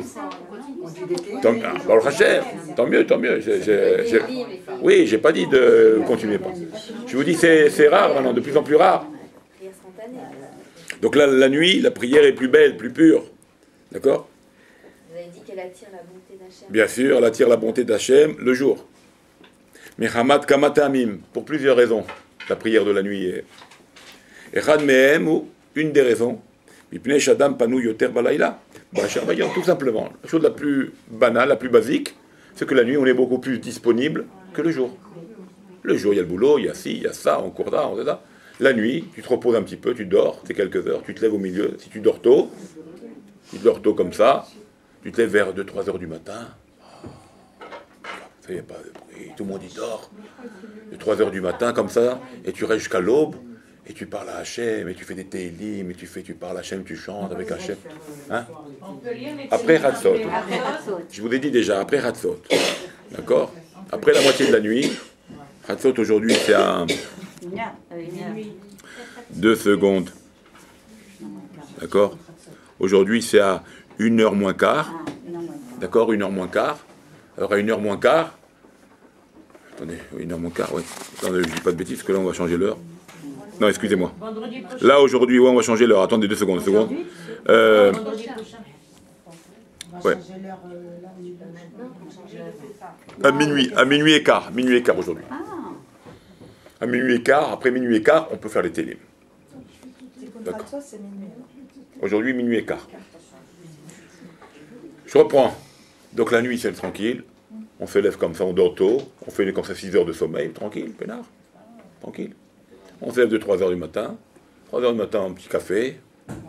Tant mieux. Oui, j'ai pas dit de continuer pas. Je vous dis, c'est rare maintenant, de plus en plus rare. Donc là, la nuit, la prière est plus belle, plus pure. D'accord? Vous avez dit qu'elle attire la bonté d'Hachem. Bien sûr, elle attire la bonté d'Hachem le jour. Mais Hamad Kamatamim, pour plusieurs raisons, la prière de la nuit est. Et Had Mehem, ou une des raisons, Mipnei Shadam Panu Yoter Balayla. Tout simplement, la chose la plus banale, la plus basique, c'est que la nuit, on est beaucoup plus disponible que le jour. Le jour, il y a le boulot, il y a ci, il y a ça, on court là, on fait ça. La nuit, tu te reposes un petit peu, tu dors, c'est quelques heures, tu te lèves au milieu. Si tu dors tôt comme ça, tu te lèves vers 2-3 heures du matin. Il n'y a pas de bruit, tout le monde y dort. 2-3 heures du matin, comme ça, et tu restes jusqu'à l'aube. Et tu parles à Hachem, et tu fais des télim, et tu parles à Hachem, tu chantes avec Hachem. Hein? Après Hatzot. Je vous ai dit déjà, après Hatzot. D'accord? Après la moitié de la nuit. Hatzot aujourd'hui, c'est à 2 secondes. D'accord? Aujourd'hui, c'est à 1h moins quart. D'accord? 1h moins quart. Alors à 1h moins quart. Attendez, 1h moins quart, oui. Attendez, je ne dis pas de bêtises, parce que là, on va changer l'heure. Non, excusez-moi. Là, aujourd'hui, ouais, on va changer l'heure. Attendez 2 secondes. Ouais. À minuit et quart aujourd'hui. À minuit et quart, après minuit et quart, on peut faire les télim. D'accord. Aujourd'hui, minuit et quart. Je reprends. Donc la nuit, c'est tranquille. On se lève comme ça, on dort tôt. On fait comme ça 6 heures de sommeil, tranquille, peinard. Tranquille. On se lève de 3 heures du matin. 3 heures du matin, un petit café.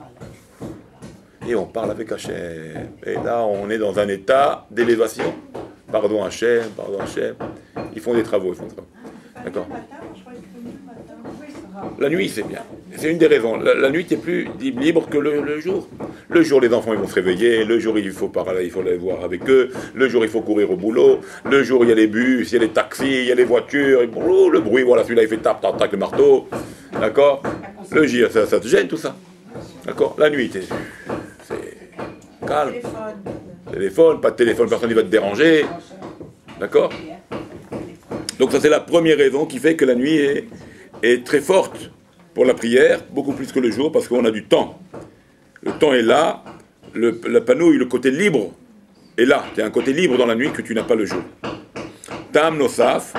Et on parle avec Hachem. Et là, on est dans un état d'élévation. Pardon Hachem. Ils font des travaux. D'accord. La nuit, c'est bien. C'est une des raisons. La nuit, tu es plus libre que le jour. Le jour, les enfants ils vont se réveiller. Le jour, il faut parler, il faut aller voir avec eux. Le jour, il faut courir au boulot. Le jour, il y a les bus, il y a les taxis, il y a les voitures. Le bruit, voilà, celui-là, il fait tac, le marteau. D'accord? Le gire, ça te gêne tout ça. D'accord? La nuit, c'est calme. Téléphone, pas de téléphone, personne ne va te déranger. D'accord? Donc ça, c'est la première raison qui fait que la nuit est très forte pour la prière, beaucoup plus que le jour, parce qu'on a du temps. Le temps est là, le panneau, le côté libre est là. Il y a un côté libre dans la nuit que tu n'as pas le jour. Tam nosaf,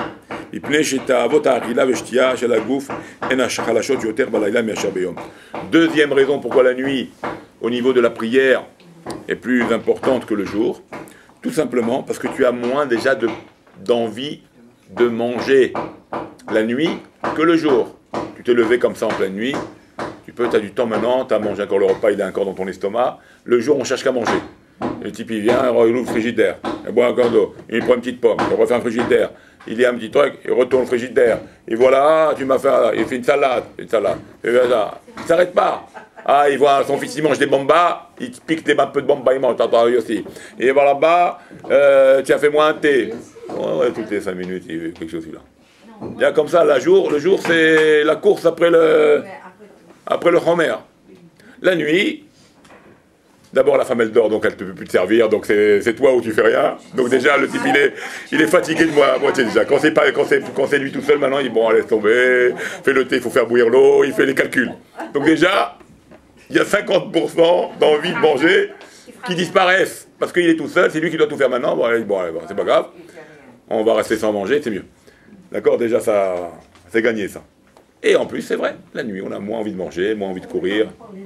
deuxième raison pourquoi la nuit, au niveau de la prière, est plus importante que le jour, tout simplement parce que tu as moins déjà d'envie de manger la nuit que le jour. Tu t'es levé comme ça en pleine nuit, tu as du temps maintenant, tu as mangé encore le repas, il est encore dans ton estomac. Le jour, on cherche qu'à manger. Le type, il vient, il ouvre le frigidaire, il boit un corps d'eau, il prend une petite pomme, il refait un frigidaire, il y a un petit truc, il retourne le frigidaire, et voilà, tu m'as fait, il fait une salade, et voilà, il ne s'arrête pas. Ah, il voit son fils, il mange des bambas, il pique un peu de bambas, il mange, t'entends lui aussi. Et il va là-bas, tu as fait moi un thé. Oh, ouais, toutes les 5 minutes, il y a quelque chose là. Il y a comme ça, le jour c'est la course après le Homer. La nuit, d'abord la femme elle dort, donc elle ne peut plus te servir, donc c'est toi où tu fais rien. Donc déjà le type il est fatigué de moi à moitié déjà. Quand c'est lui tout seul maintenant, il dit bon laisse tomber, fais le thé, il faut faire bouillir l'eau, il fait les calculs. Donc déjà, il y a 50% d'envie de manger qui disparaissent, parce qu'il est tout seul, c'est lui qui doit tout faire maintenant, bon c'est pas grave, on va rester sans manger, c'est mieux. D'accord, déjà ça, c'est gagné ça. Et en plus, c'est vrai, la nuit, on a moins envie de manger, moins envie de courir.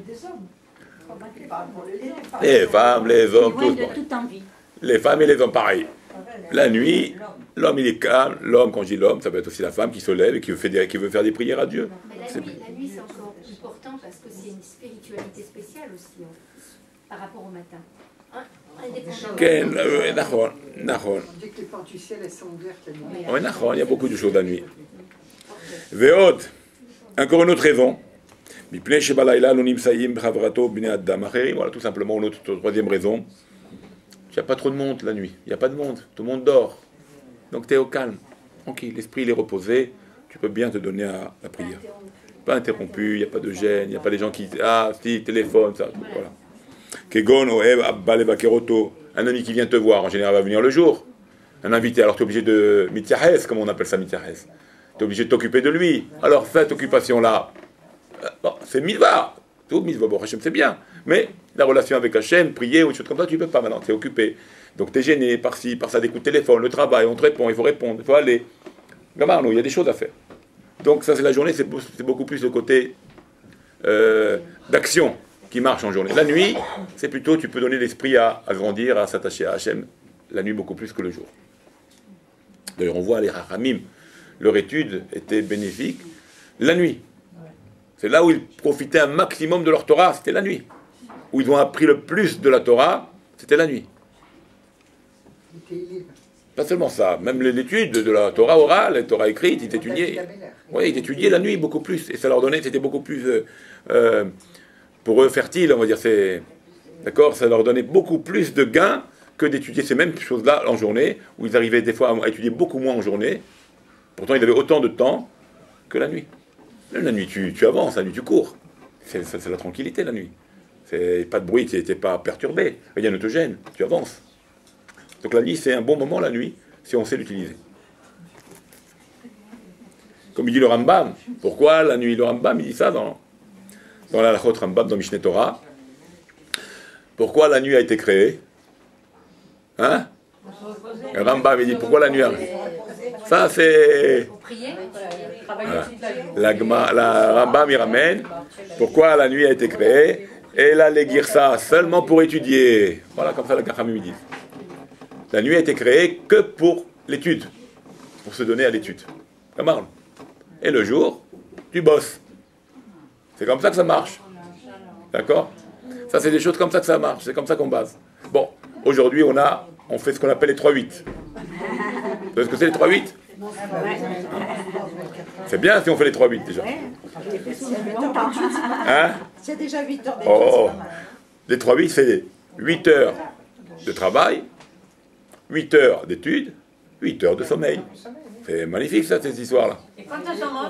Les femmes, les hommes, tous. Les femmes et les hommes, pareil. La nuit, l'homme il est calme, l'homme, quand je dis l'homme, ça peut être aussi la femme qui se lève et qui veut faire des prières à Dieu. Mais la nuit, c'est encore important parce que c'est une spiritualité spéciale aussi, par rapport au matin. On dit que les portes du ciel, elles sont ouvertes la nuit. Oui, il y a beaucoup de choses la nuit. Ve'od, encore une autre raison. Voilà, tout simplement, une autre troisième raison. Il n'y a pas trop de monde la nuit. Il n'y a pas de monde. Tout le monde dort. Donc tu es au calme. Tranquille. L'esprit il est reposé. Tu peux bien te donner à la prière. Pas interrompu. Il n'y a pas de gêne. Il n'y a pas des gens qui... Ah, si, téléphone, ça. Voilà. Un ami qui vient te voir, en général, va venir le jour. Un invité, alors tu es obligé de mityahes, comme on appelle ça mityahes. Tu es obligé de t'occuper de lui. Alors cette occupation-là, bon, c'est mitzvah. Tout mitzvah, bon, Hachem, c'est bien. Mais la relation avec Hachem, prier ou des choses comme ça, tu ne peux pas maintenant, tu es occupé. Donc tu es gêné par-ci, par ça, des coups de téléphone, le travail, on te répond, il faut répondre, il faut aller. Gamarno, il y a des choses à faire. Donc ça, c'est la journée, c'est beaucoup plus le côté d'action qui marche en journée. La nuit, c'est plutôt, tu peux donner l'esprit à grandir, à s'attacher à Hachem, la nuit beaucoup plus que le jour. D'ailleurs, on voit les Rachamim, leur étude était bénéfique la nuit. C'est là où ils profitaient un maximum de leur Torah, c'était la nuit. Où ils ont appris le plus de la Torah, c'était la nuit. Pas seulement ça, même l'étude de la Torah orale, la Torah écrite, ils étudiaient. Oui, ils étudiaient la nuit beaucoup plus. Et ça leur donnait, c'était beaucoup plus... pour eux fertile, on va dire, d'accord, ça leur donnait beaucoup plus de gains que d'étudier ces mêmes choses-là en journée, où ils arrivaient des fois à étudier beaucoup moins en journée. Pourtant, ils avaient autant de temps que la nuit. La nuit, tu avances, la nuit, tu cours. C'est la tranquillité, la nuit. C'est pas de bruit, tu n'es pas perturbé. Rien ne te gêne, tu avances. Donc la nuit, c'est un bon moment, la nuit, si on sait l'utiliser. Comme il dit le Rambam. Pourquoi la nuit? Le Rambam, il dit ça dans la Halachot Rambam, dans Mishneh Torah. Pourquoi la nuit a été créée? Hein? Le Rambam, il dit pourquoi la nuit a... Ça, c'est... La Rambam, il ramène pourquoi la nuit a été créée. Et là, les Girsa, seulement pour étudier. Voilà, comme ça, le Kachamim dit. La nuit a été créée que pour l'étude. Pour se donner à l'étude. Et le jour, tu bosses. C'est comme ça que ça marche. D'accord? Ça, c'est des choses comme ça que ça marche. C'est comme ça qu'on base. Bon, aujourd'hui, on fait ce qu'on appelle les 3-8. Vous savez ce que c'est les 3-8? C'est bien si on fait les 3-8 déjà. Hein? C'est déjà 8 heures d'études. Oh, les 3-8, c'est 8 heures de travail, 8 heures d'études, 8 heures de sommeil. C'est magnifique ça, cette histoire-là. Et quand on mange?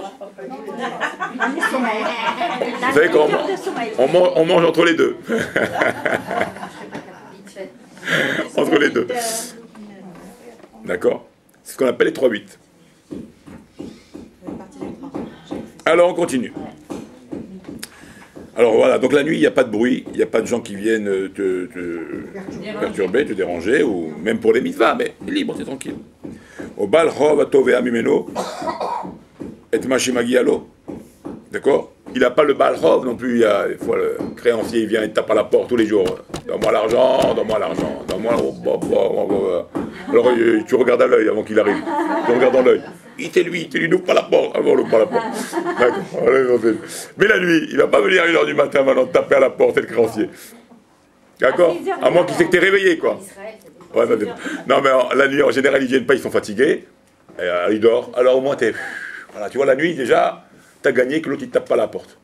Vous savez qu'on mange entre les deux. Entre les deux. D'accord? C'est ce qu'on appelle les 3-8. Alors on continue. Alors voilà, donc la nuit, il n'y a pas de bruit, il n'y a pas de gens qui viennent te perturber, te déranger, ou même pour les mitzvahs, mais libre, t'es tranquille. Au bal chov atovea mimeno et mashimagialo. D'accord? Il n'a pas le bal chov non plus, des fois le créancier il vient et tape à la porte tous les jours. Donne-moi l'argent, donne-moi l'argent, donne-moi. Alors tu regardes à l'œil avant qu'il arrive. Tu regardes dans l'œil. Il t'est lui, n'ouvre pas la porte. Avant, n'ouvre pas la porte. D'accord. Mais la nuit, il va pas venir à 1h du matin maintenant taper à la porte et le créancier. D'accord? À moins qu'il sait que t'es réveillé, quoi. Ouais, non, mais la nuit, en général, ils viennent pas, ils sont fatigués. Et, ils dorment. Alors au moins, t'es. Voilà, tu vois, la nuit, déjà, t'as gagné que l'autre, il tape pas à la porte.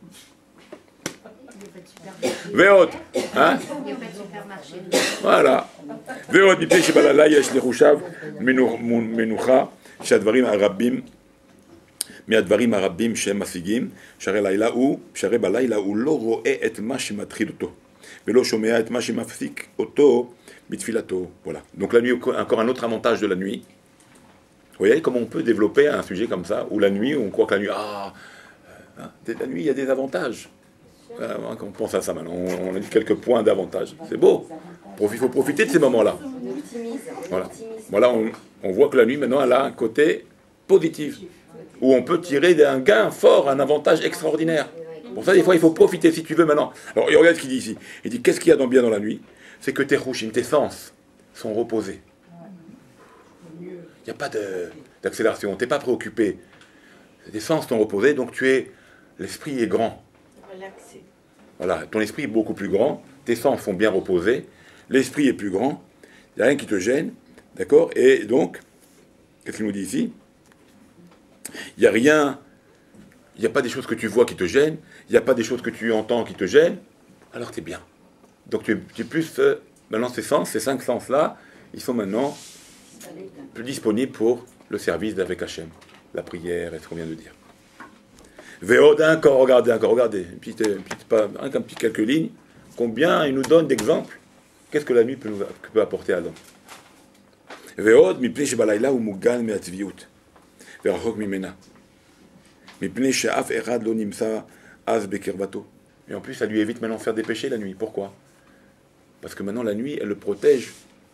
Véhot. Hein? Voilà. Véhot, mipé, shebalala, yesh lerushav, menucha. שהדברים הרבים, מהדברים הרבים שהם משיגים, שהרי בלילה הוא לא רואה את מה שמטריד אותו, ולא שומע את מה שמפסיק אותו בתפילתו. Voilà. Donc la nuit, encore un autre avantage de la nuit. Vous voyez comment on peut développer un sujet comme ça, où la nuit, on croit que la nuit, la nuit, il y a des avantages. Quand on pense à ça maintenant, on a dit quelques points d'avantage. C'est beau. Il faut profiter de ces moments-là. Voilà, on voit que la nuit, maintenant, elle a un côté positif, où on peut tirer d'un gain fort, un avantage extraordinaire. Pour ça, des fois, il faut profiter, si tu veux, maintenant. Alors, regarde ce qu'il dit ici. Il dit, qu'est-ce qu'il y a de bien dans la nuit? C'est que tes rouchim, tes sens, sont reposés. Il n'y a pas d'accélération, tu n'es pas préoccupé. Tes sens sont reposés, donc l'esprit est grand. Voilà, ton esprit est beaucoup plus grand, tes sens sont bien reposés, l'esprit est plus grand, il n'y a rien qui te gêne, d'accord? Et donc, qu'est-ce qu'il nous dit ici? Il n'y a rien, il n'y a pas des choses que tu vois qui te gênent, il n'y a pas des choses que tu entends qui te gênent, alors tu es bien. Donc tu es plus, maintenant ces cinq sens-là, ils sont maintenant plus disponibles pour le service d'avec Hachem, la prière et ce qu'on vient de dire. Véod, encore, regardez, un petit quelques lignes, combien il nous donne d'exemples. Qu'est-ce que la nuit peut apporter à l'homme? Véod, mipnei shebalayla hu mugan me'atzviut, verachok mimena, mipnei she'af erad lo nimsa az bekirvato. Et en plus, ça lui évite maintenant de faire des péchés la nuit. Pourquoi? Parce que maintenant, la nuit, elle le protège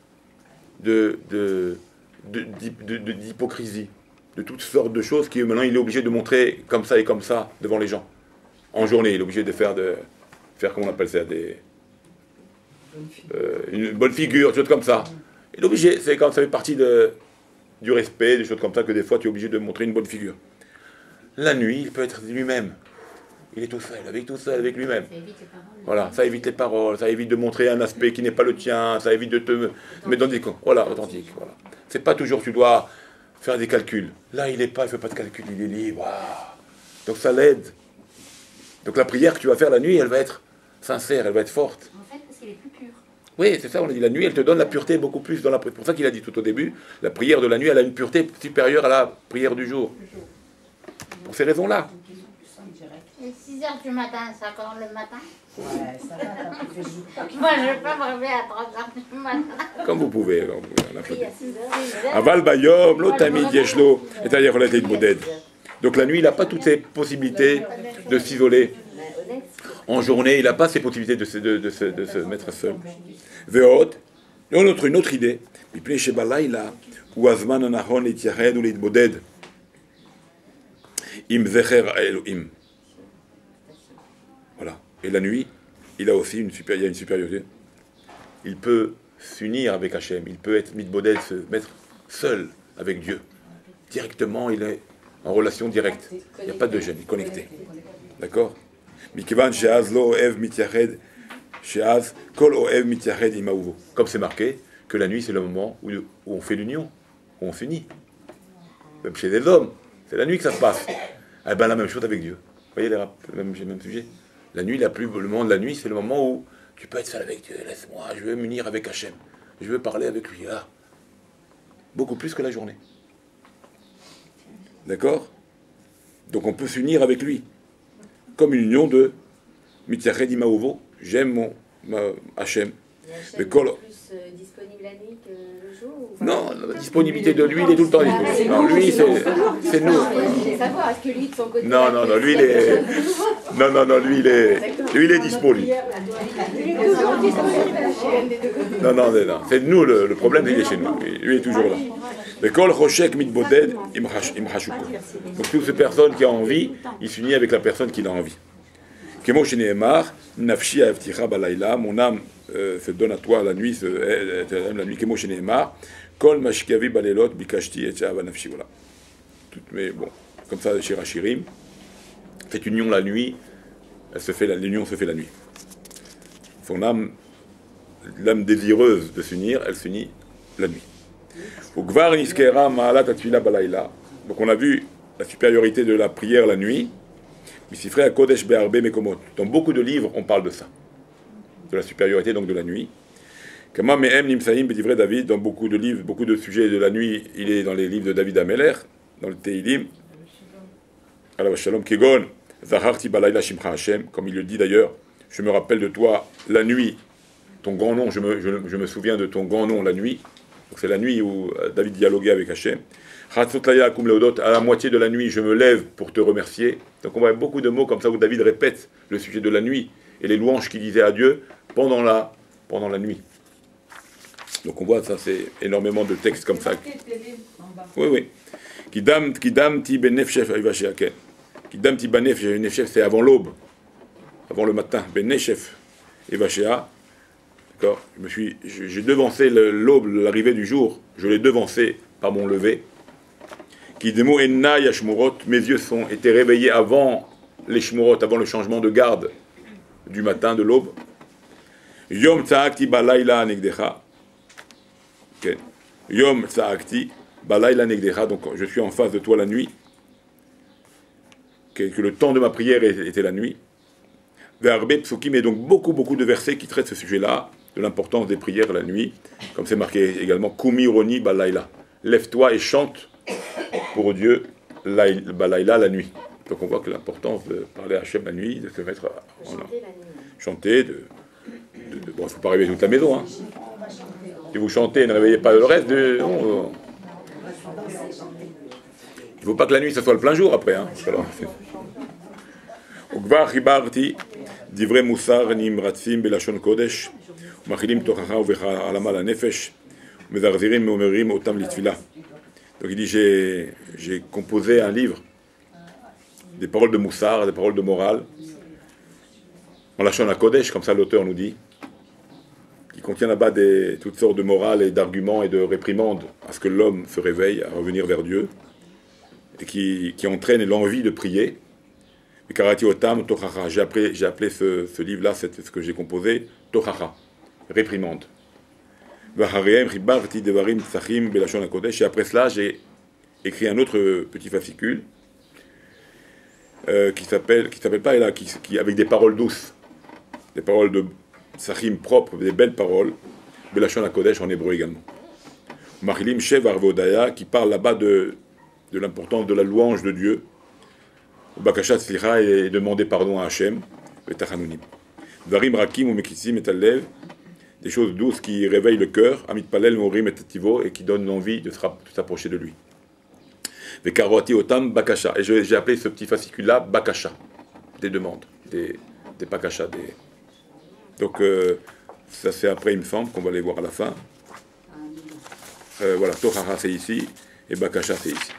d'hypocrisie, de toutes sortes de choses qui maintenant il est obligé de montrer comme ça et comme ça devant les gens. En journée, il est obligé de faire comment on appelle ça, une bonne figure, des choses comme ça. Il est obligé, c'est quand ça fait partie du respect, des choses comme ça, que des fois tu es obligé de montrer une bonne figure. La nuit, il peut être lui-même. Il est tout seul avec lui-même. Voilà, ça évite les paroles, ça évite de montrer un aspect qui n'est pas le tien, ça évite de te mettre dans des cons. Voilà, authentique. Voilà. C'est pas toujours tu dois faire des calculs. Là, il fait pas de calcul, il est libre. Donc ça l'aide. Donc la prière que tu vas faire la nuit, elle va être sincère, elle va être forte. En fait, parce qu'elle est plus pure. Oui, c'est ça, on a dit. La nuit, elle te donne la pureté beaucoup plus dans la prière. C'est pour ça qu'il a dit tout au début, la prière de la nuit, elle a une pureté supérieure à la prière du jour. Pour ces raisons-là. Et 6h du matin, c'est encore le matin? Ouais, ça va, Moi, je ne vais pas me réveiller à 3h du matin. Comme vous pouvez. Aval bayom, l'otamid yeshlo, c'est-à-dire qu'on a été boded. Donc la nuit, il n'a pas toutes ces possibilités de s'isoler. En journée, il n'a pas ces possibilités de se mettre seul. Veot, une autre idée. Mipnei shebalayla, hu azman hanachon lityahed ulitboded. Im zecher Elohim. Voilà. Et la nuit, il a aussi une supériorité. Il peut s'unir avec Hachem. Il peut être mitboded, se mettre seul avec Dieu. Directement, il est en relation directe. Il n'y a pas de gêne, il est connecté. D'accord? Mikivan she'az lo oev mityahed, she'az kol oev mityahed im ahuvo. Comme c'est marqué, que la nuit, c'est le moment où on fait l'union, où on s'unit. Même chez les hommes, c'est la nuit que ça se passe. Eh bien, la même chose avec Dieu. Vous voyez le même sujet. La nuit, le moment de la nuit, c'est le moment où tu peux être seul avec Dieu. Laisse-moi, je veux m'unir avec Hachem. Je veux parler avec lui. Là. Beaucoup plus que la journée. D'accord? Donc on peut s'unir avec lui. Comme une union de Mitzached Imaovo. J'aime mon Hachem. Hachem Mais est Kol- plus disponible la nuit que le jour ou pas? Non, la disponibilité de lui, il est tout le temps disponible. Non, lui, c'est nous. Je voulais savoir, est-ce que lui, de son côté... Non, non, non, lui, il est... Non, lui, il est dispo, lui. Non, non, non, c'est nous, le problème, il est chez nous. Lui est toujours là. Mais Kol Choshek Mitboded, Imhashuko. Donc, toutes ces personnes qui ont envie, il s'unit avec la personne qui a envie. Kemo Shenehemar, Nafshi Avticha Balayla, mon âme se donne à toi la nuit, elle aime la nuit. Kemo Shenehemar, Kol Mashkavi Balelot, Bikashti et Chava Nafshi. Voilà. Mais bon, comme ça, chez Rachirim, cette union la nuit, l'union se fait la nuit. Son âme, l'âme désireuse de s'unir, elle s'unit la nuit. Donc on a vu la supériorité de la prière la nuit. Dans beaucoup de livres, on parle de ça, de la supériorité donc de la nuit. David, dans beaucoup de livres, beaucoup de sujets de la nuit, il est dans les livres de David Ameler, dans le Teilim. Comme il le dit d'ailleurs, je me rappelle de toi la nuit, ton grand nom, je me souviens de ton grand nom la nuit. Donc c'est la nuit où David dialoguait avec Hachem. À la moitié de la nuit, je me lève pour te remercier. Donc on voit beaucoup de mots comme ça où David répète le sujet de la nuit et les louanges qu'il disait à Dieu pendant la nuit. Donc on voit ça, c'est énormément de textes comme ça. Oui, oui. Kidam ti benefshef ayvasheaken. Kidam ti benefshef, c'est avant l'aube, avant le matin. Benefshef ayvashea. D'accord. J'ai devancé l'aube, l'arrivée du jour. Je l'ai devancé par mon lever. Kidemo enna yashmurot. Mes yeux étaient réveillés avant les shmurot, avant le changement de garde du matin, de l'aube. Yom tsaakti balayla negdecha. Yom tsaakti balayla negdecha. Donc je suis en face de toi la nuit. Que le temps de ma prière était la nuit. Verbe psukim, et donc beaucoup de versets qui traitent ce sujet-là, de l'importance des prières la nuit, comme c'est marqué également Kumi Roni Balayla. Lève-toi et chante pour Dieu Balayla la nuit. Donc on voit que l'importance de parler à Hachem la nuit, de se mettre à chanter, bon, il ne faut pas réveiller toute la maison. Hein. Si vous chantez, ne réveillez pas le reste. Il ne faut pas que la nuit, ça soit le plein jour après. Hein. Ukvar chibarti divrei musar nimratzim belashon kodesh umachilim tochacha uvechalama la nefesh umezarzirim meomerim otam litfila. Donc il dit j'ai composé un livre, des paroles de moussar, des paroles de morale, en lachon à kodesh, comme ça l'auteur nous dit, qui contient là-bas toutes sortes de morales et d'arguments et de réprimandes à ce que l'homme se réveille, à revenir vers Dieu, et qui entraîne l'envie de prier. Karati Otam Tochacha. J'ai appelé ce livre-là, ce que j'ai composé, Tochacha, réprimande. Et après cela, j'ai écrit un autre petit fascicule qui s'appelle pas là, qui avec des paroles douces, des paroles de Sachim propres, des belles paroles, Belashon HaKodesh en hébreu également. Machilim Shev Arvodaya, qui parle là-bas de l'importance de la louange de Dieu. Bakashat Slicha et demander pardon à Hachem, et Tachanunim. Varim Rakim ou Mekisim et Alev, des choses douces qui réveillent le cœur, Amit Palel Morim et Tativo, et qui donnent l'envie de s'approcher de lui. Vekaroti Otam Bakasha. Et j'ai appelé ce petit fascicule-là Bakasha, des demandes, des Bakasha. Donc, ça c'est après, il me semble, qu'on va les voir à la fin. Voilà, Tochacha c'est ici, et Bakasha c'est ici.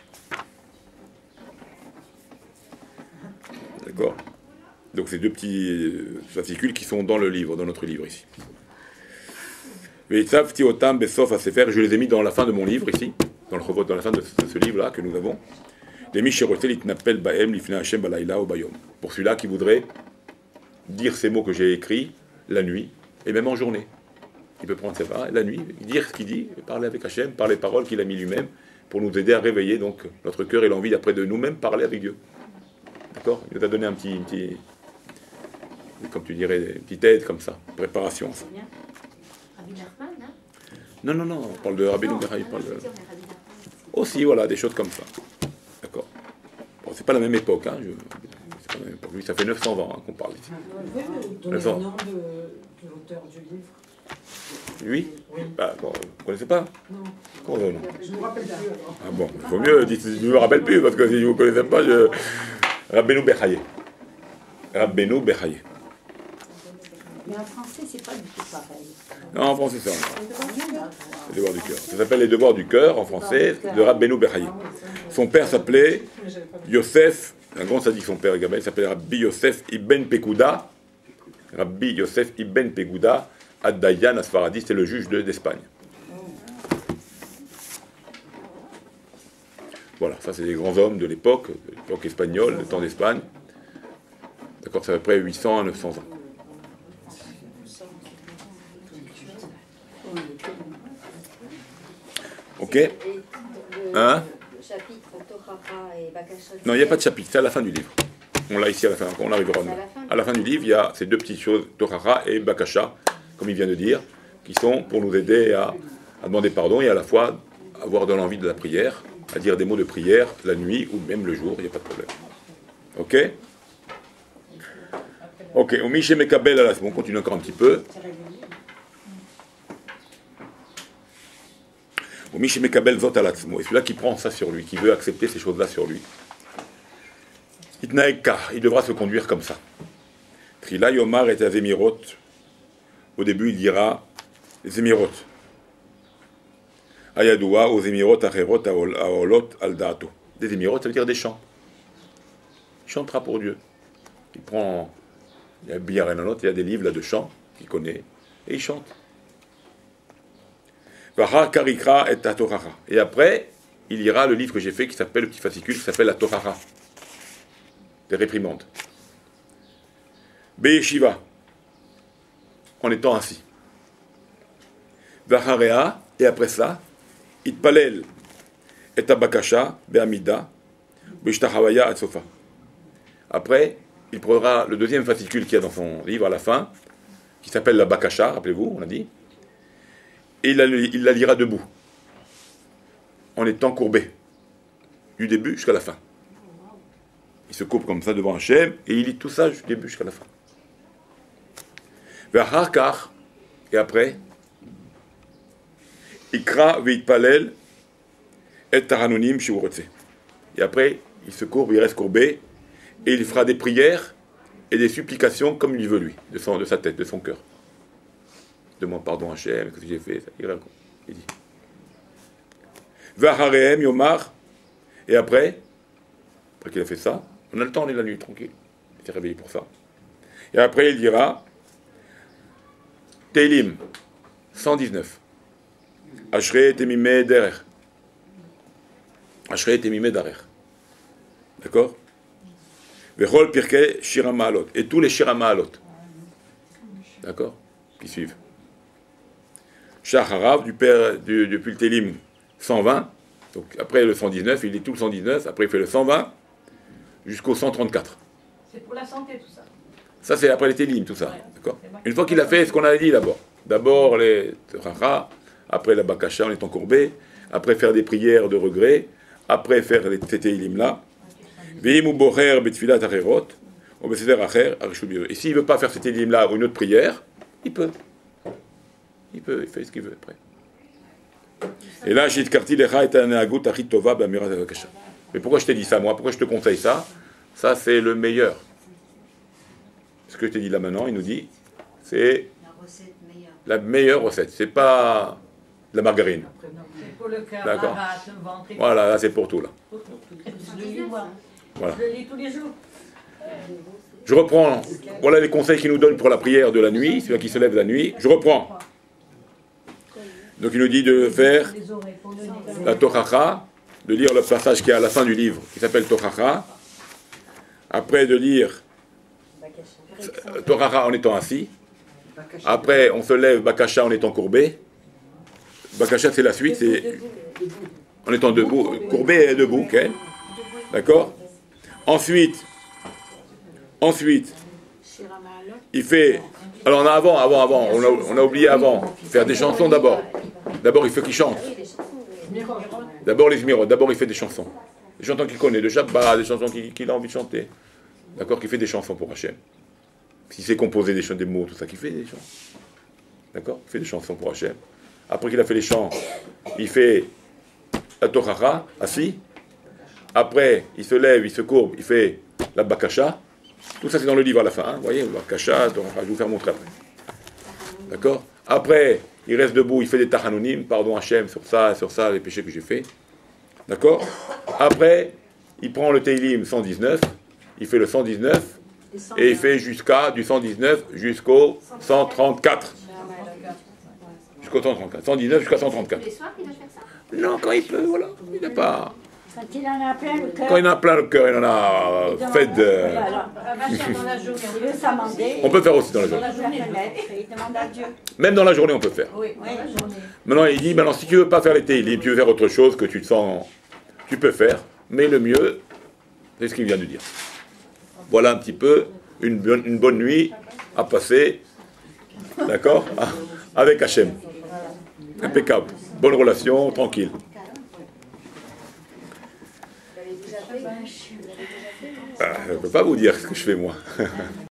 D'accord. Donc ces deux petits fascicules qui sont dans le livre, dans notre livre ici. Je les ai mis dans la fin de mon livre ici, dans la fin de ce livre-là que nous avons. Pour celui-là qui voudrait dire ces mots que j'ai écrits la nuit et même en journée. Il peut prendre ses pas la nuit, dire ce qu'il dit, parler avec Hachem, par les paroles qu'il a mis lui-même, pour nous aider à réveiller donc notre cœur et l'envie d'après de nous-mêmes parler avec Dieu. D'accord. Il nous a donné un petit, comme tu dirais, une petite aide comme ça, préparation. Ça. Rabbi Nachman, hein? Non, on parle de Rabbi Nachman, il parle de... Aussi, voilà, des choses comme ça. D'accord. Bon, c'est pas la même époque, hein. C'est pas la même époque. Lui, ça fait 900 ans hein, qu'on parle ici. Vous pouvez me donner le nom de l'auteur du livre? Lui? Bah, bon, vous ne connaissez pas? Non. Comment ça, non? Je me rappelle plus. Ah bon, il vaut mieux, dites, je ne me rappelle plus, parce que si vous ne connaissez pas, Rabbeinu Bechaye. Rabbeinu Bechaye. Mais en français, c'est pas du tout pareil. Non, en français, c'est ça. Les devoirs du cœur. Ça s'appelle les devoirs du cœur, en français, de Rabbeinu Bechaye. Son père s'appelait Yosef, un grand sadique, son père également, il s'appelait Rabbi Yosef Ibn Pekouda. Rabbi Yosef Ibn Pekouda, Ad-Dayan, Asfaradi, c'est le juge d'Espagne. Voilà, ça c'est des grands hommes de l'époque espagnole, le temps d'Espagne. D'accord, c'est à peu près 800 à 900 ans. Ok? Hein? Le chapitre Torara et Bakasha. Non, il n'y a pas de chapitre, c'est à la fin du livre. On l'a ici à la fin, on arrivera. À la fin du livre, il y a ces deux petites choses, Torara et Bakasha, comme il vient de dire, qui sont pour nous aider à demander pardon et à la fois avoir de l'envie de la prière, à dire des mots de prière la nuit ou même le jour, il n'y a pas de problème. Ok? Ok, on Miché Mekabel, là, on continue encore un petit peu. On Miché Mekabel Zot Alatzmo, et celui-là qui prend ça sur lui, qui veut accepter ces choses-là sur lui. Itnaeka, il devra se conduire comme ça. Trila Yomar et Azemirot, au début il dira les Émirot. Ayadoua aux Émirot Acherot Aolot Aldato. Des Émirot, ça veut dire des chants. Il chantera pour Dieu. Il prend, il y a Biyarenanot, il y a des livres là de chants qu'il connaît, et il chante. Vaha Karikra et Torara. Et après, il lira le livre que j'ai fait, qui s'appelle, le petit fascicule, qui s'appelle la Torara. Des réprimandes. Be'eshiva, en étant assis. Vaharea, et après ça, Itpalel et Abakasha, Be'amida, Be'ishtachavaya Atsofa. Après, il prendra le deuxième fascicule qu'il y a dans son livre à la fin, qui s'appelle la Bakasha, rappelez-vous, on a dit, et il la lira debout, en étant courbé, du début jusqu'à la fin. Il se coupe comme ça devant Hachem, et il lit tout ça du début jusqu'à la fin. Ve'acharkar, et après, Ikra ve'itpalel et taranonim shiurotse. Et après, il se courbe, il reste courbé, et il fera des prières et des supplications comme il veut lui, de sa tête, de son cœur. Demande pardon à Hachem, qu'est-ce que j'ai fait? Il dit. Vaharehem yomar, et après qu'il a fait ça, on a le temps, on est la nuit, tranquille. Il s'est réveillé pour ça. Et après, il dira Teilim 119. Ashrei temimeh derer. Ashrei temimeh derer. D'accord? Vechol pirkei shira ma'alot. Et tous les shira ma'alot. D'accord? Qui suivent. Shacharav, depuis le Télim 120. Donc après le 119, il lit tout le 119. Après, il fait le 120 jusqu'au 134. C'est pour la santé, tout ça. Ça, c'est après les Télim, tout ça. D'accord? Une fois qu'il a fait ce qu'on a dit d'abord. D'abord les Torara, après la Bakasha en étant courbé, après faire des prières de regret, après faire ces Télim-là. Et s'il ne veut pas faire ces Télim-là ou une autre prière, il peut. Il fait ce qu'il veut après. Et là, mais pourquoi je t'ai dit ça, moi? Pourquoi je te conseille ça? Ça, c'est le meilleur. Ce que je t'ai dit là maintenant, il nous dit, c'est la meilleure recette. C'est pas de la margarine. C'est pour le cœur, d'accord. la rate, le ventre. Voilà, là, c'est pour tout, là. Je le lis, moi. Voilà. Je le lis tous les jours. Je reprends. Voilà les conseils qu'il nous donne pour la prière de la nuit, celui qui se lève la nuit. Je reprends. Donc il nous dit de faire la Tochacha, de lire le passage qui est à la fin du livre, qui s'appelle Tochacha. Après de lire Tochacha en étant assis. Après on se lève Bakasha en étant courbé. Bakasha c'est la suite, c'est en étant debout, courbé et debout, ok? D'accord? Ensuite, il fait... Alors on a avant, on a oublié avant, faire des chansons d'abord. D'abord il faut qu'il chante. D'abord les Zmirot, d'abord il fait des chansons. Des chansons qu'il connaît, de Shabbat, des chansons qu'il a envie de chanter. D'accord? Qu'il fait des chansons pour Hachem. S'il sait composer des mots, tout ça, qu'il fait des chansons. D'accord? Il fait des chansons pour Hachem. Après qu'il a fait les chants, il fait la Tochacha, assis. Après, il se lève, il se courbe, il fait la Bakasha. Tout ça, c'est dans le livre à la fin. Hein. Vous voyez, Bakasha, Tochacha, je vais vous faire montrer après. D'accord? Après, il reste debout, il fait des Tachanonim, pardon Hachem, sur ça, les péchés que j'ai faits. D'accord? Après, il prend le Teilim 119, il fait le 119, et il fait du 119 jusqu'au 134. Jusqu'au 134. 119 jusqu'à 134. Tous les soirs, il doit faire ça? Non, quand il peut, voilà. Il n'a pas... Quand il en a plein le cœur. Quand il en a plein le cœur, il en a fait de... Voilà. Il veut s'amender. On peut faire aussi dans la Dans journée. la journée, il demande à Dieu. Même dans la journée, on peut faire. Oui, dans la journée. Maintenant, il dit, maintenant, si tu veux pas faire les Teilim, tu veux faire autre chose que tu te sens... Tu peux faire, mais le mieux, c'est ce qu'il vient de dire. Voilà un petit peu une bonne nuit à passer, d'accord, avec Hachem. Impeccable. Bonne relation, tranquille. Je ne peux pas vous dire ce que je fais moi.